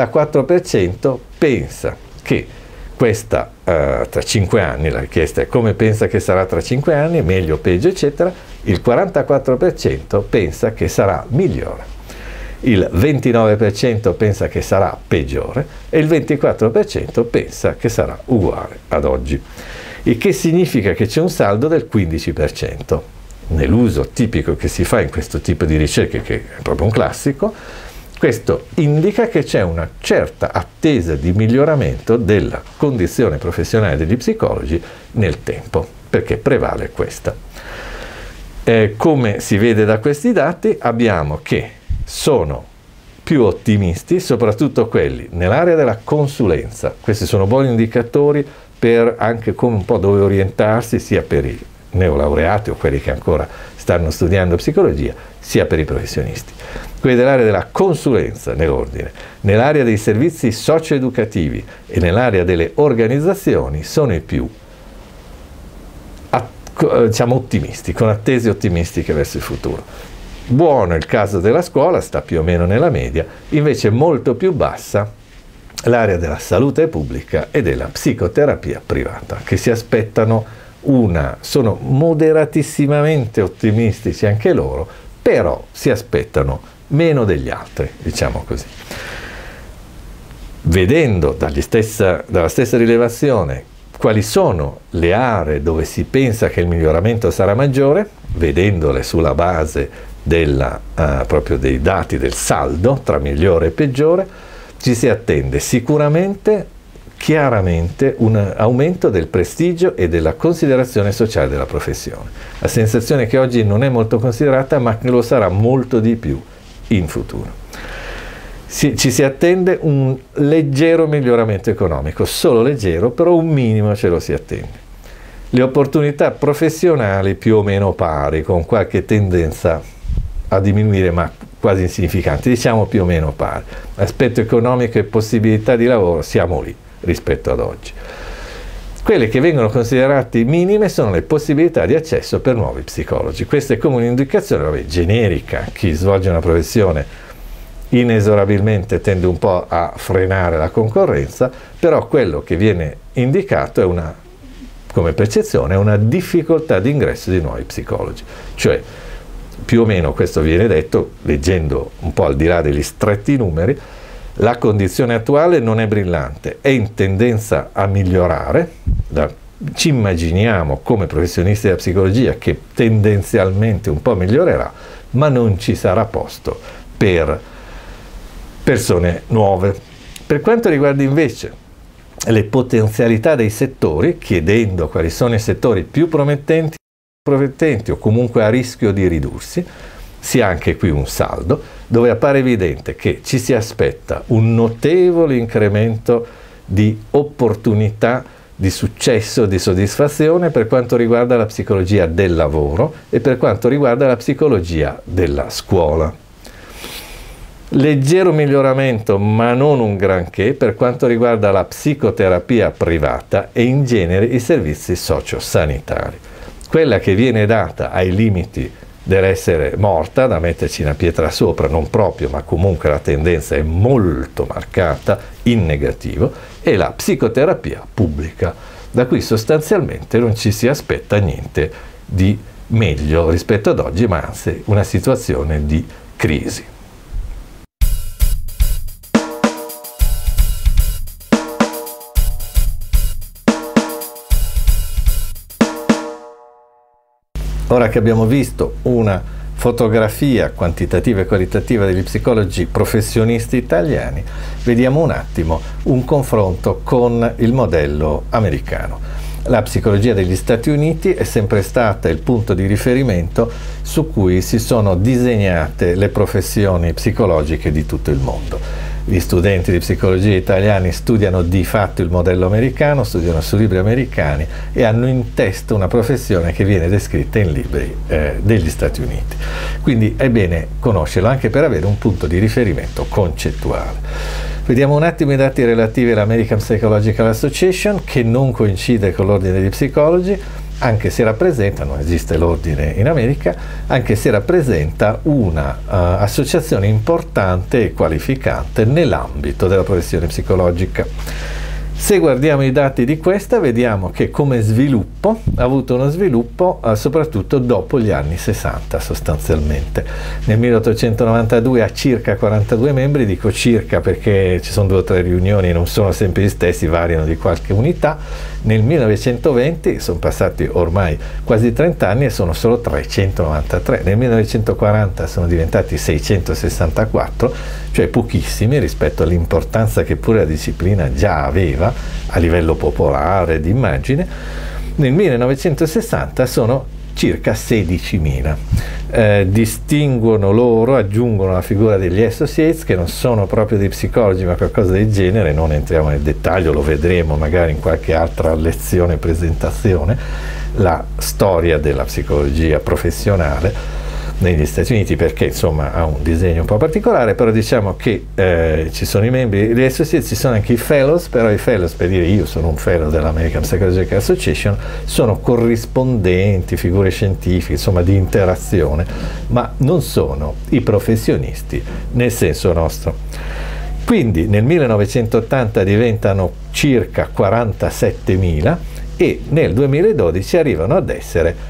A: 44% pensa che questa tra 5 anni, la richiesta è come pensa che sarà tra 5 anni, meglio, peggio, eccetera, il 44% pensa che sarà migliore, il 29% pensa che sarà peggiore e il 24% pensa che sarà uguale ad oggi, il che significa che c'è un saldo del 15%. Nell'uso tipico che si fa in questo tipo di ricerche, che è proprio un classico, questo indica che c'è una certa attesa di miglioramento della condizione professionale degli psicologi nel tempo, perché prevale questa. Come si vede da questi dati, abbiamo che sono più ottimisti, soprattutto quelli nell'area della consulenza. Questi sono buoni indicatori per anche come un po' dove orientarsi, sia per i neolaureati o quelli che ancora stanno studiando psicologia, sia per i professionisti. Quelli dell'area della consulenza nell'ordine, nell'area dei servizi socio-educativi e nell'area delle organizzazioni sono i più diciamo ottimisti, con attese ottimistiche verso il futuro. Buono il caso della scuola, sta più o meno nella media, invece molto più bassa l'area della salute pubblica e della psicoterapia privata, che si aspettano sono moderatissimamente ottimistici anche loro, però si aspettano meno degli altri, diciamo così. Vedendo dalla stessa rilevazione quali sono le aree dove si pensa che il miglioramento sarà maggiore, vedendole sulla base proprio dei dati del saldo tra migliore e peggiore, ci si attende sicuramente, chiaramente, un aumento del prestigio e della considerazione sociale della professione. La sensazione che oggi non è molto considerata, ma che lo sarà molto di più in futuro. Ci si attende un leggero miglioramento economico, solo leggero, però un minimo ce lo si attende. Le opportunità professionali più o meno pari, con qualche tendenza a diminuire, ma quasi insignificante, diciamo più o meno pari. Aspetto economico e possibilità di lavoro, siamo lì rispetto ad oggi. Quelle che vengono considerate minime sono le possibilità di accesso per nuovi psicologi. Questa è come un'indicazione generica. Chi svolge una professione inesorabilmente tende un po' a frenare la concorrenza, però quello che viene indicato è come percezione, è una difficoltà di ingresso di nuovi psicologi. Cioè, più o meno questo viene detto, leggendo un po' al di là degli stretti numeri, la condizione attuale non è brillante, è in tendenza a migliorare ci immaginiamo come professionisti della psicologia che tendenzialmente un po' migliorerà, ma non ci sarà posto per persone nuove. Per quanto riguarda invece le potenzialità dei settori, chiedendo quali sono i settori più promettenti o comunque a rischio di ridursi, si ha anche qui un saldo dove appare evidente che ci si aspetta un notevole incremento di opportunità, di successo, di soddisfazione per quanto riguarda la psicologia del lavoro e per quanto riguarda la psicologia della scuola. Leggero miglioramento, ma non un granché, per quanto riguarda la psicoterapia privata e in genere i servizi sociosanitari. Quella che viene data ai limiti dell'essere morta, da metterci una pietra sopra, non proprio, ma comunque la tendenza è molto marcata in negativo, è la psicoterapia pubblica, da cui sostanzialmente non ci si aspetta niente di meglio rispetto ad oggi, ma anzi una situazione di crisi. Ora che abbiamo visto una fotografia quantitativa e qualitativa degli psicologi professionisti italiani, vediamo un attimo un confronto con il modello americano. La psicologia degli Stati Uniti è sempre stata il punto di riferimento su cui si sono disegnate le professioni psicologiche di tutto il mondo. Gli studenti di psicologia italiani studiano di fatto il modello americano, studiano su libri americani e hanno in testa una professione che viene descritta in libri degli Stati Uniti. Quindi è bene conoscerlo anche per avere un punto di riferimento concettuale. Vediamo un attimo i dati relativi all'American Psychological Association, che non coincide con l'ordine degli psicologi, anche se rappresenta, non esiste l'ordine in America, anche se rappresenta una associazione importante e qualificante nell'ambito della professione psicologica. Se guardiamo i dati di questa, vediamo che come sviluppo ha avuto uno sviluppo soprattutto dopo gli anni 60 sostanzialmente. Nel 1892 ha circa 42 membri, dico circa perché ci sono 2 o 3 riunioni, non sono sempre gli stessi, variano di qualche unità. Nel 1920 sono passati ormai quasi 30 anni e sono solo 393. Nel 1940 sono diventati 664, cioè pochissimi rispetto all'importanza che pure la disciplina già aveva a livello popolare, di immagine. Nel 1960 sono circa 16.000. Distinguono loro, aggiungono la figura degli associates, che non sono proprio dei psicologi ma qualcosa del genere, non entriamo nel dettaglio, lo vedremo magari in qualche altra lezione, presentazione, la storia della psicologia professionale negli Stati Uniti, perché insomma ha un disegno un po' particolare, però diciamo che ci sono i membri degli associati, ci sono anche i fellows, però i fellows, per dire io sono un fellow dell'American Psychological Association, sono corrispondenti, figure scientifiche, insomma di interazione, ma non sono i professionisti nel senso nostro. Quindi nel 1980 diventano circa 47.000 e nel 2012 arrivano ad essere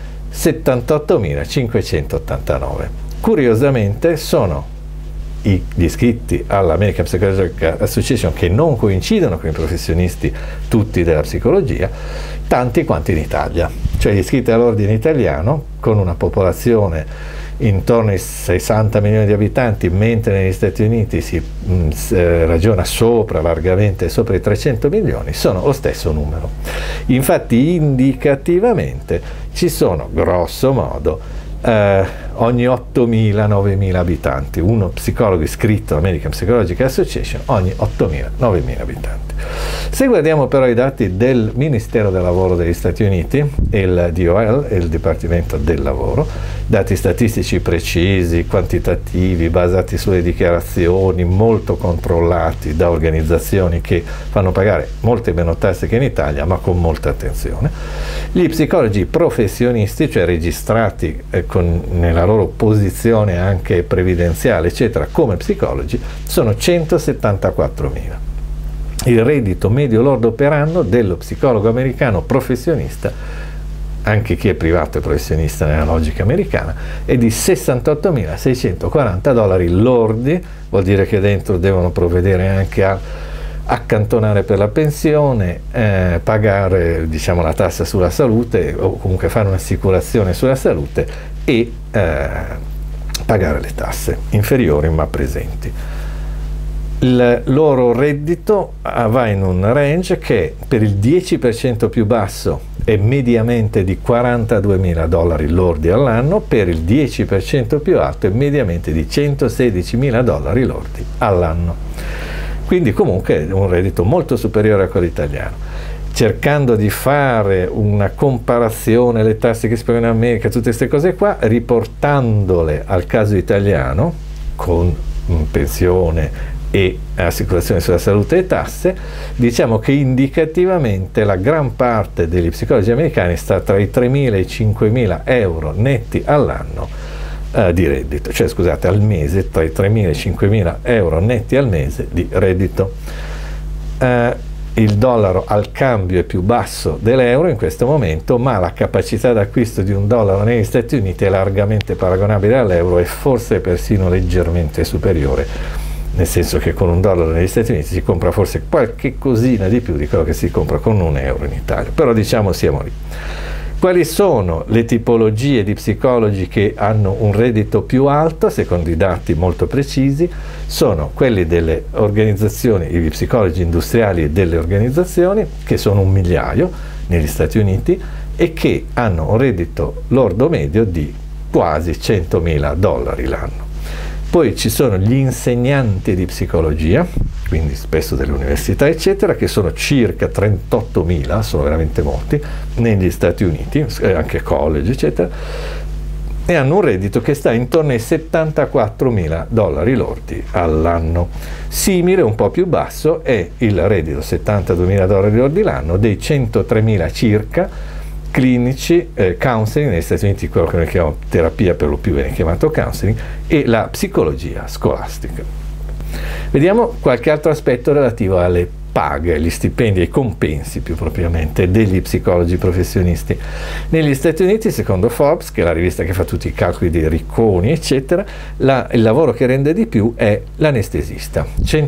A: 78.589. Curiosamente sono gli iscritti all'American Psychological Association, che non coincidono con i professionisti tutti della psicologia, tanti quanti in Italia, cioè gli iscritti all'ordine italiano con una popolazione intorno ai 60 milioni di abitanti, mentre negli Stati Uniti si ragiona largamente sopra i 300 milioni, sono lo stesso numero. Infatti indicativamente ci sono grosso modo ogni 8.000-9.000 abitanti, uno psicologo iscritto all'American Psychological Association ogni 8.000-9.000 abitanti. Se guardiamo però i dati del Ministero del Lavoro degli Stati Uniti, il DOL, il Dipartimento del Lavoro, dati statistici precisi, quantitativi, basati sulle dichiarazioni, molto controllati da organizzazioni che fanno pagare molte meno tasse che in Italia, ma con molta attenzione, gli psicologi professionisti, cioè registrati nella loro posizione anche previdenziale, eccetera, come psicologi, sono 174.000. Il reddito medio lordo per anno dello psicologo americano professionista, anche chi è privato e professionista nella logica americana, è di $68.640 lordi, vuol dire che dentro devono provvedere anche a accantonare per la pensione, pagare, diciamo, la tassa sulla salute o comunque fare un'assicurazione sulla salute e pagare le tasse inferiori ma presenti. Il loro reddito va in un range che per il 10% più basso è mediamente di $42.000 lordi all'anno, per il 10% più alto è mediamente di $116.000 lordi all'anno. Quindi comunque un reddito molto superiore a quello italiano. Cercando di fare una comparazione, le tasse che si pagano in America, tutte queste cose qua, riportandole al caso italiano, con pensione e assicurazione sulla salute e tasse, diciamo che indicativamente la gran parte degli psicologi americani sta tra i 3.000 e i 5.000 euro netti all'anno di reddito, cioè scusate, al mese, tra i 3.000 e i 5.000 euro netti al mese di reddito. Il dollaro al cambio è più basso dell'euro in questo momento, ma la capacità d'acquisto di un dollaro negli Stati Uniti è largamente paragonabile all'euro e forse persino leggermente superiore, nel senso che con un dollaro negli Stati Uniti si compra forse qualche cosina di più di quello che si compra con un euro in Italia, però diciamo siamo lì. Quali sono le tipologie di psicologi che hanno un reddito più alto, secondo i dati molto precisi? Sono quelli delle organizzazioni, gli psicologi industriali e delle organizzazioni, che sono 1 migliaio negli Stati Uniti e che hanno un reddito lordo medio di quasi $100.000 l'anno. Poi ci sono gli insegnanti di psicologia, quindi spesso delle università eccetera, che sono circa 38.000, sono veramente molti, negli Stati Uniti, anche college eccetera, e hanno un reddito che sta intorno ai $74.000 lordi all'anno. Simile, un po' più basso, è il reddito $72.000 lordi l'anno dei 103.000 circa clinici, counseling negli Stati Uniti, quello che noi chiamiamo terapia, per lo più viene chiamato counseling, e la psicologia scolastica. Vediamo qualche altro aspetto relativo alle paghe, agli stipendi, ai compensi più propriamente degli psicologi professionisti. Negli Stati Uniti, secondo Forbes, che è la rivista che fa tutti i calcoli dei ricconi eccetera, il lavoro che rende di più è l'anestesista,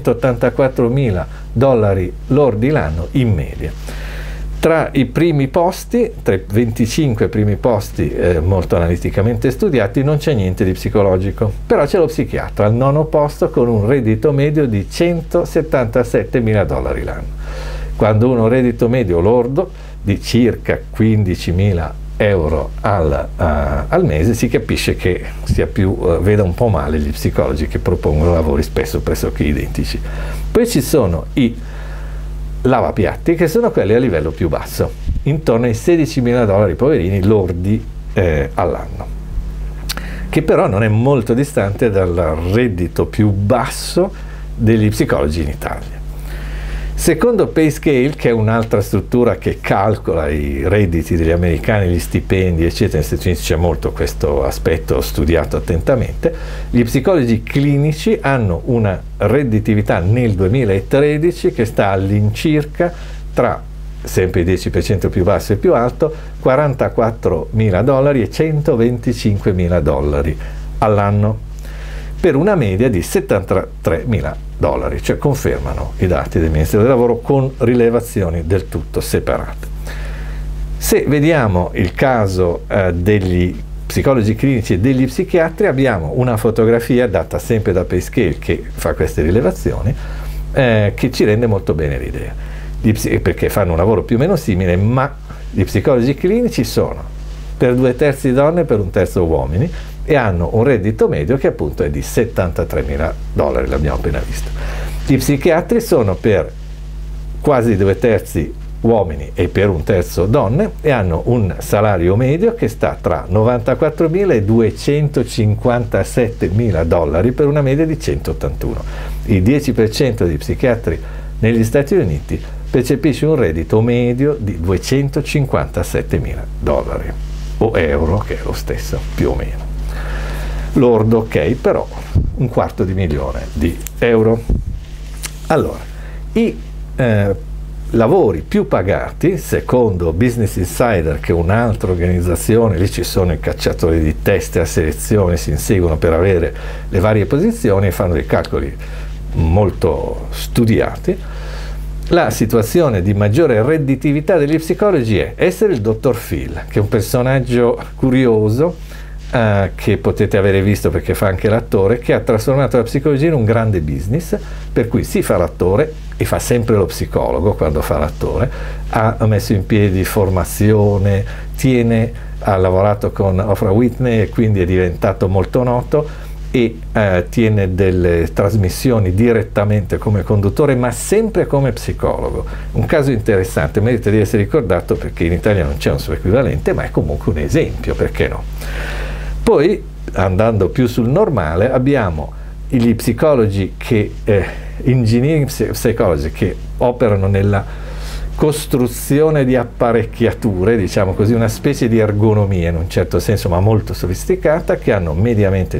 A: $184.000 lordi l'anno in media. Tra i primi posti, tra i 25 primi posti molto analiticamente studiati, non c'è niente di psicologico, però c'è lo psichiatra al 9° posto con un reddito medio di $177.000 l'anno. Quando uno ha un reddito medio lordo di circa 15.000 euro al mese, si capisce che sia più, veda un po' male gli psicologi che propongono lavori spesso pressoché identici. Poi ci sono i lavapiatti, che sono quelli a livello più basso, intorno ai $16.000 poverini lordi all'anno, che però non è molto distante dal reddito più basso degli psicologi in Italia. Secondo PayScale, che è un'altra struttura che calcola i redditi degli americani, gli stipendi eccetera, negli Stati Uniti c'è molto questo aspetto studiato attentamente, gli psicologi clinici hanno una redditività nel 2013 che sta all'incirca tra, sempre il 10% più basso e più alto, $44.000 e $125.000 all'anno, per una media di $73.000, cioè confermano i dati del Ministero del Lavoro con rilevazioni del tutto separate. Se vediamo il caso degli psicologi clinici e degli psichiatri, abbiamo una fotografia data sempre da PayScale che fa queste rilevazioni, che ci rende molto bene l'idea, perché fanno un lavoro più o meno simile, ma gli psicologi clinici sono per 2/3 donne e per 1/3 uomini, e hanno un reddito medio che appunto è di $73.000, l'abbiamo appena visto. Gli psichiatri sono per quasi 2/3 uomini e per 1/3 donne e hanno un salario medio che sta tra $94.000 e $257.000 per una media di 181. Il 10% di psichiatri negli Stati Uniti percepisce un reddito medio di $257.000 o euro, che è lo stesso più o meno. Lordo, ok, però $250.000. Allora, i lavori più pagati, secondo Business Insider, che è un'altra organizzazione, lì ci sono i cacciatori di teste a selezione, si inseguono per avere le varie posizioni e fanno dei calcoli molto studiati, La situazione di maggiore redditività degli psicologi è essere il dottor Phil, che è un personaggio curioso, che potete avere visto perché fa anche l'attore, che ha trasformato la psicologia in un grande business, per cui si fa l'attore e fa sempre lo psicologo quando fa l'attore, ha messo in piedi formazione, ha lavorato con Oprah Whitney e quindi è diventato molto noto, e tiene delle trasmissioni direttamente come conduttore, ma sempre come psicologo. Un caso interessante, merita di essere ricordato perché in Italia non c'è un suo equivalente, ma è comunque un esempio, perché no? Poi, andando più sul normale, abbiamo gli psicologi engineering psychology, che operano nella costruzione di apparecchiature, diciamo così, una specie di ergonomia in un certo senso, ma molto sofisticata, che hanno mediamente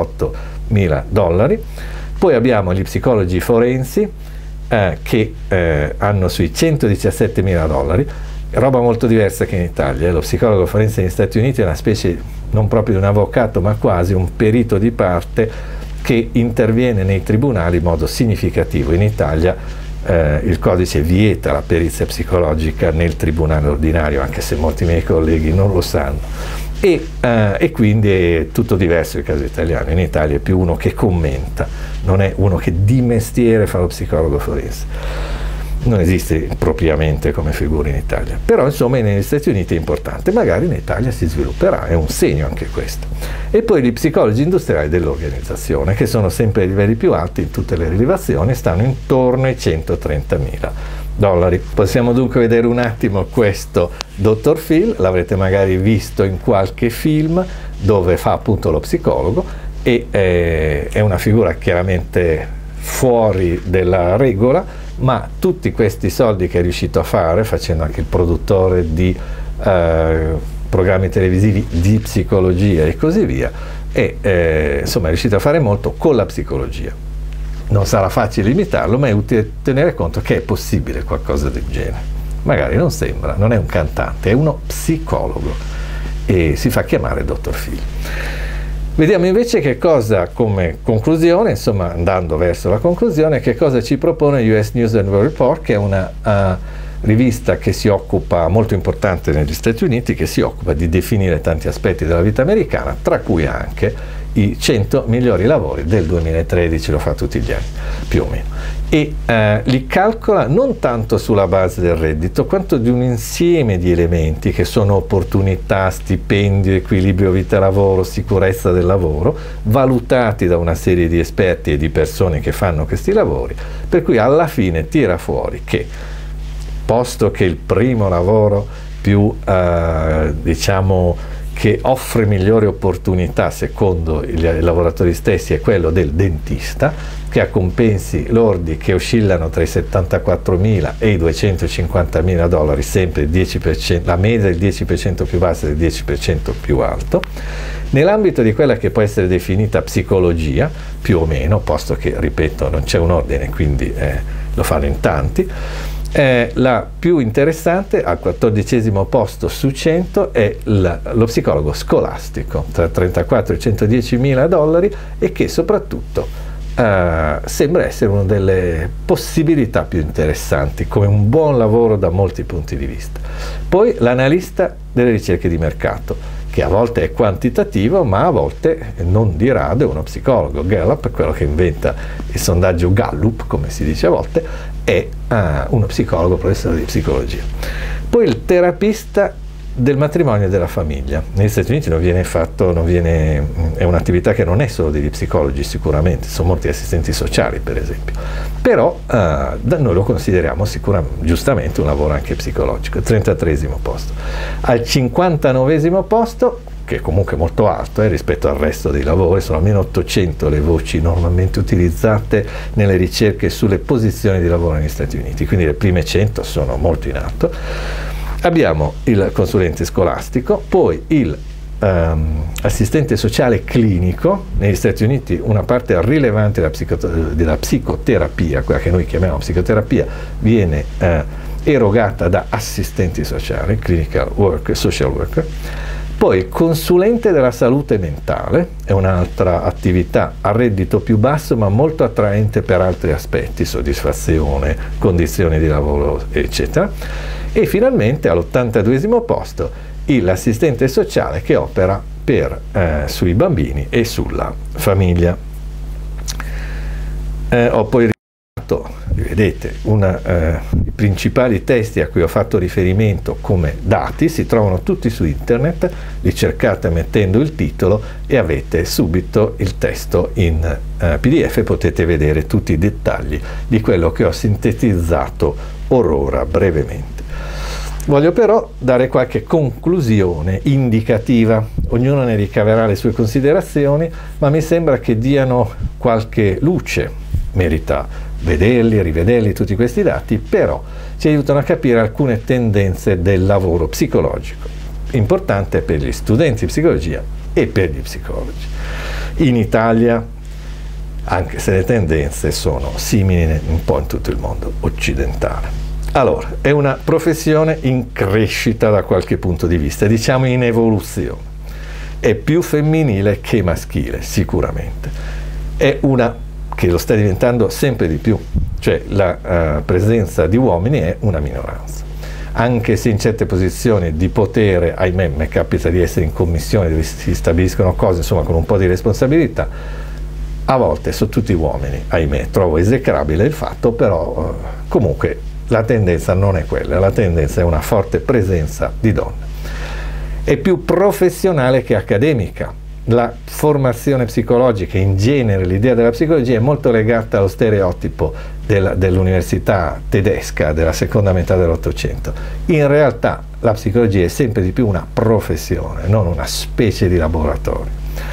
A: $108.000. Poi abbiamo gli psicologi forensi, che hanno sui $117.000, roba molto diversa che in Italia. Lo psicologo forense negli Stati Uniti è una specie non proprio di un avvocato, ma quasi un perito di parte che interviene nei tribunali in modo significativo. In Italia il codice vieta la perizia psicologica nel tribunale ordinario, anche se molti miei colleghi non lo sanno, e quindi è tutto diverso il caso italiano. In Italia è più uno che commenta, non è uno che di mestiere fa lo psicologo forense. Non esiste propriamente come figura in Italia, però insomma negli Stati Uniti è importante, magari in Italia si svilupperà, è un segno anche questo. E poi gli psicologi industriali dell'organizzazione, che sono sempre ai livelli più alti in tutte le rilevazioni, stanno intorno ai $130.000. Possiamo dunque vedere un attimo questo Dr. Phil, l'avrete magari visto in qualche film dove fa appunto lo psicologo, e è una figura chiaramente fuori della regola, ma tutti questi soldi che è riuscito a fare, facendo anche il produttore di programmi televisivi di psicologia e così via, insomma è riuscito a fare molto con la psicologia. Non sarà facile imitarlo, ma è utile tenere conto che è possibile qualcosa del genere. Magari non sembra, non è un cantante, è uno psicologo e si fa chiamare Dr. Phil. Vediamo invece che cosa, come conclusione, insomma andando verso la conclusione, che cosa ci propone US News and World Report, che è una rivista che si occupa, molto importante negli Stati Uniti, che si occupa di definire tanti aspetti della vita americana, tra cui anche i 100 migliori lavori del 2013, lo fa tutti gli anni, più o meno. E li calcola non tanto sulla base del reddito, quanto di un insieme di elementi che sono opportunità, stipendio, equilibrio vita-lavoro, sicurezza del lavoro, valutati da una serie di esperti e di persone che fanno questi lavori, per cui alla fine tira fuori che, posto che il primo lavoro più, diciamo, che offre migliori opportunità secondo i lavoratori stessi è quello del dentista, che ha compensi lordi che oscillano tra i $74.000 e i $250.000, sempre il 10%, la media del 10% più bassa e del 10% più alto. Nell'ambito di quella che può essere definita psicologia, più o meno, posto che, ripeto, non c'è un ordine, quindi lo fanno in tanti, la più interessante, al 14° posto su 100, è lo psicologo scolastico, tra $34.000 e $110.000, e che soprattutto sembra essere una delle possibilità più interessanti, come un buon lavoro da molti punti di vista. Poi l'analista delle ricerche di mercato, che a volte è quantitativo, ma a volte non di rado è uno psicologo. Gallup, quello che inventa il sondaggio Gallup, come si dice a volte, è uno psicologo, professore di psicologia. Poi il terapista del matrimonio e della famiglia. Negli Stati Uniti è un'attività che non è solo degli psicologi, sicuramente, sono molti assistenti sociali per esempio, però noi lo consideriamo giustamente un lavoro anche psicologico. 33° posto. Al 59° posto, che è comunque molto alto rispetto al resto dei lavori, sono almeno 800 le voci normalmente utilizzate nelle ricerche sulle posizioni di lavoro negli Stati Uniti, quindi le prime 100 sono molto in alto. Abbiamo il consulente scolastico, poi il assistente sociale clinico. Negli Stati Uniti una parte rilevante della psicoterapia, quella che noi chiamiamo psicoterapia, viene erogata da assistenti sociali, clinical worker, social worker. Poi il consulente della salute mentale è un'altra attività a reddito più basso ma molto attraente per altri aspetti, soddisfazione, condizioni di lavoro, eccetera. E finalmente all'82esimo posto l'assistente sociale che opera sui bambini e sulla famiglia. Ho poi vedete, i principali testi a cui ho fatto riferimento come dati si trovano tutti su internet, li cercate mettendo il titolo e avete subito il testo in PDF e potete vedere tutti i dettagli di quello che ho sintetizzato orora brevemente. Voglio però dare qualche conclusione indicativa, ognuno ne ricaverà le sue considerazioni, ma mi sembra che diano qualche luce, merita vederli, rivederli tutti questi dati, però ci aiutano a capire alcune tendenze del lavoro psicologico, importante per gli studenti di psicologia e per gli psicologi. In Italia, anche se le tendenze sono simili un po' in tutto il mondo occidentale. Allora, è una professione in crescita da qualche punto di vista, diciamo in evoluzione. È più femminile che maschile, sicuramente. È una che lo sta diventando sempre di più, cioè la presenza di uomini è una minoranza. Anche se in certe posizioni di potere, ahimè, mi capita di essere in commissione dove si stabiliscono cose, insomma, con un po' di responsabilità, a volte sono tutti uomini, ahimè, trovo esecrabile il fatto, però comunque la tendenza non è quella, la tendenza è una forte presenza di donne. È più professionale che accademica. La formazione psicologica, in genere l'idea della psicologia è molto legata allo stereotipo dell'università tedesca della seconda metà dell'Ottocento. In realtà la psicologia è sempre di più una professione, non una specie di laboratorio.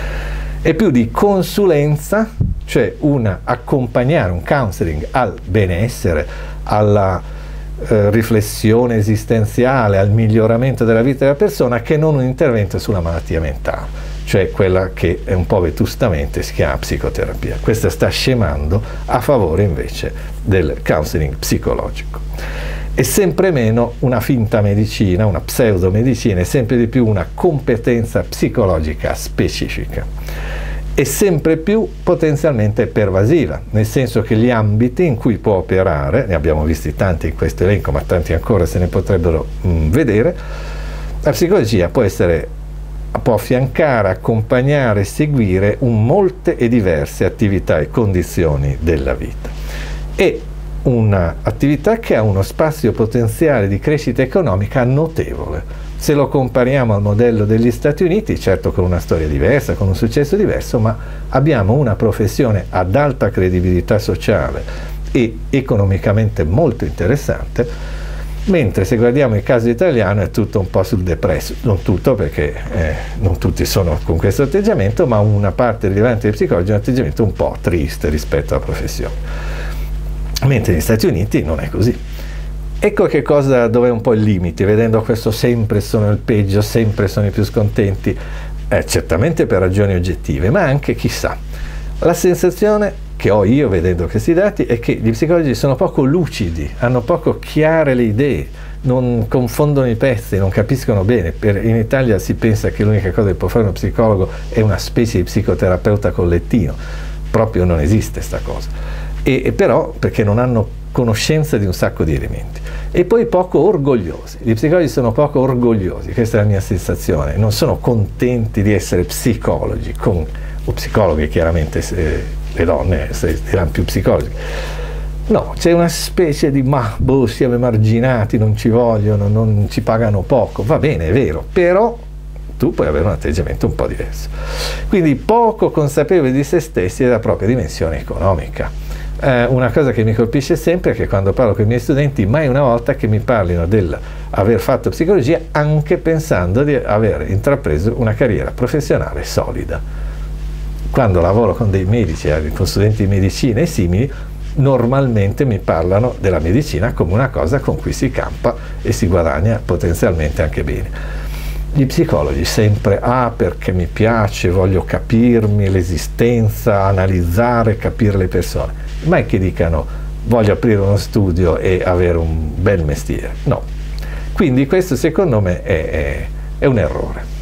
A: È più di consulenza, cioè accompagnare un counseling al benessere, alla riflessione esistenziale, al miglioramento della vita della persona, che non un intervento sulla malattia mentale, cioè quella che un po' vetustamente si chiama psicoterapia. Questa sta scemando a favore invece del counseling psicologico. E sempre meno una finta medicina, una pseudomedicina, e sempre di più una competenza psicologica specifica. E sempre più potenzialmente pervasiva, nel senso che gli ambiti in cui può operare, ne abbiamo visti tanti in questo elenco, ma tanti ancora se ne potrebbero vedere, la psicologia può affiancare, accompagnare, seguire molte e diverse attività e condizioni della vita. È un'attività che ha uno spazio potenziale di crescita economica notevole. Se lo compariamo al modello degli Stati Uniti, certo con una storia diversa, con un successo diverso, ma abbiamo una professione ad alta credibilità sociale e economicamente molto interessante, mentre se guardiamo il caso italiano è tutto un po' sul depresso, non tutto perché non tutti sono con questo atteggiamento, ma una parte rilevante dei psicologi ha un atteggiamento un po' triste rispetto alla professione, mentre negli Stati Uniti non è così. Ecco che cosa, dov'è un po' il limite, vedendo questo sempre sono il peggio, sempre sono i più scontenti, certamente per ragioni oggettive, ma anche, chissà, la sensazione che ho io vedendo questi dati è che gli psicologi sono poco lucidi, hanno poco chiare le idee, non confondono i pezzi, non capiscono bene. In Italia si pensa che l'unica cosa che può fare uno psicologo è una specie di psicoterapeuta collettino, proprio non esiste sta cosa, e però perché non hanno conoscenza di un sacco di elementi. E poi poco orgogliosi, gli psicologi sono poco orgogliosi, questa è la mia sensazione, non sono contenti di essere psicologi, o psicologhe chiaramente, le donne saranno più psicologi. No, c'è una specie di siamo emarginati, non ci vogliono, non ci pagano poco, va bene, è vero, però tu puoi avere un atteggiamento un po' diverso. Quindi poco consapevoli di se stessi e della propria dimensione economica. Una cosa che mi colpisce sempre è che quando parlo con i miei studenti, mai una volta che mi parlino dell'aver fatto psicologia anche pensando di aver intrapreso una carriera professionale solida. Quando lavoro con dei medici, con studenti di medicina e simili, normalmente mi parlano della medicina come una cosa con cui si campa e si guadagna potenzialmente anche bene. Gli psicologi sempre, perché mi piace, voglio capirmi l'esistenza, analizzare, capire le persone. Mai che dicano voglio aprire uno studio e avere un bel mestiere. No. Quindi questo secondo me è un errore.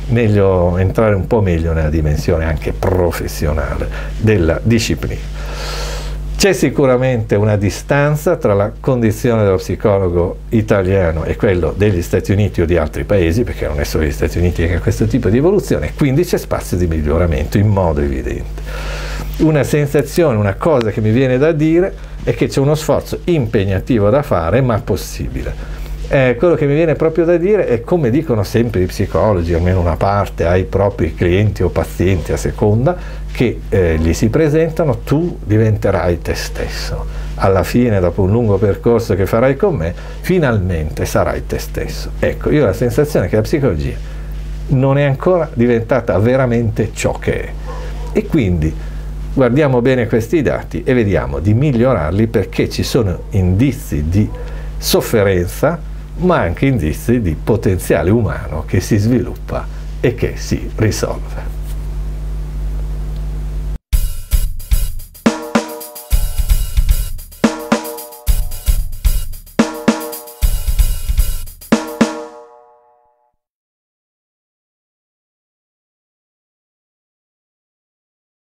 A: meglio entrare un po' meglio nella dimensione anche professionale della disciplina. C'è sicuramente una distanza tra la condizione dello psicologo italiano e quello degli Stati Uniti o di altri paesi, perché non è solo gli Stati Uniti che ha questo tipo di evoluzione, quindi c'è spazio di miglioramento in modo evidente. Una sensazione, una cosa che mi viene da dire è che c'è uno sforzo impegnativo da fare, ma possibile. Quello che mi viene proprio da dire è, come dicono sempre i psicologi, almeno una parte, ai propri clienti o pazienti a seconda, che gli si presentano: tu diventerai te stesso. Alla fine, dopo un lungo percorso che farai con me, finalmente sarai te stesso. Ecco, io ho la sensazione che la psicologia non è ancora diventata veramente ciò che è. E quindi guardiamo bene questi dati e vediamo di migliorarli, perché ci sono indizi di sofferenza, ma anche indizi di potenziale umano che si sviluppa e che si risolve.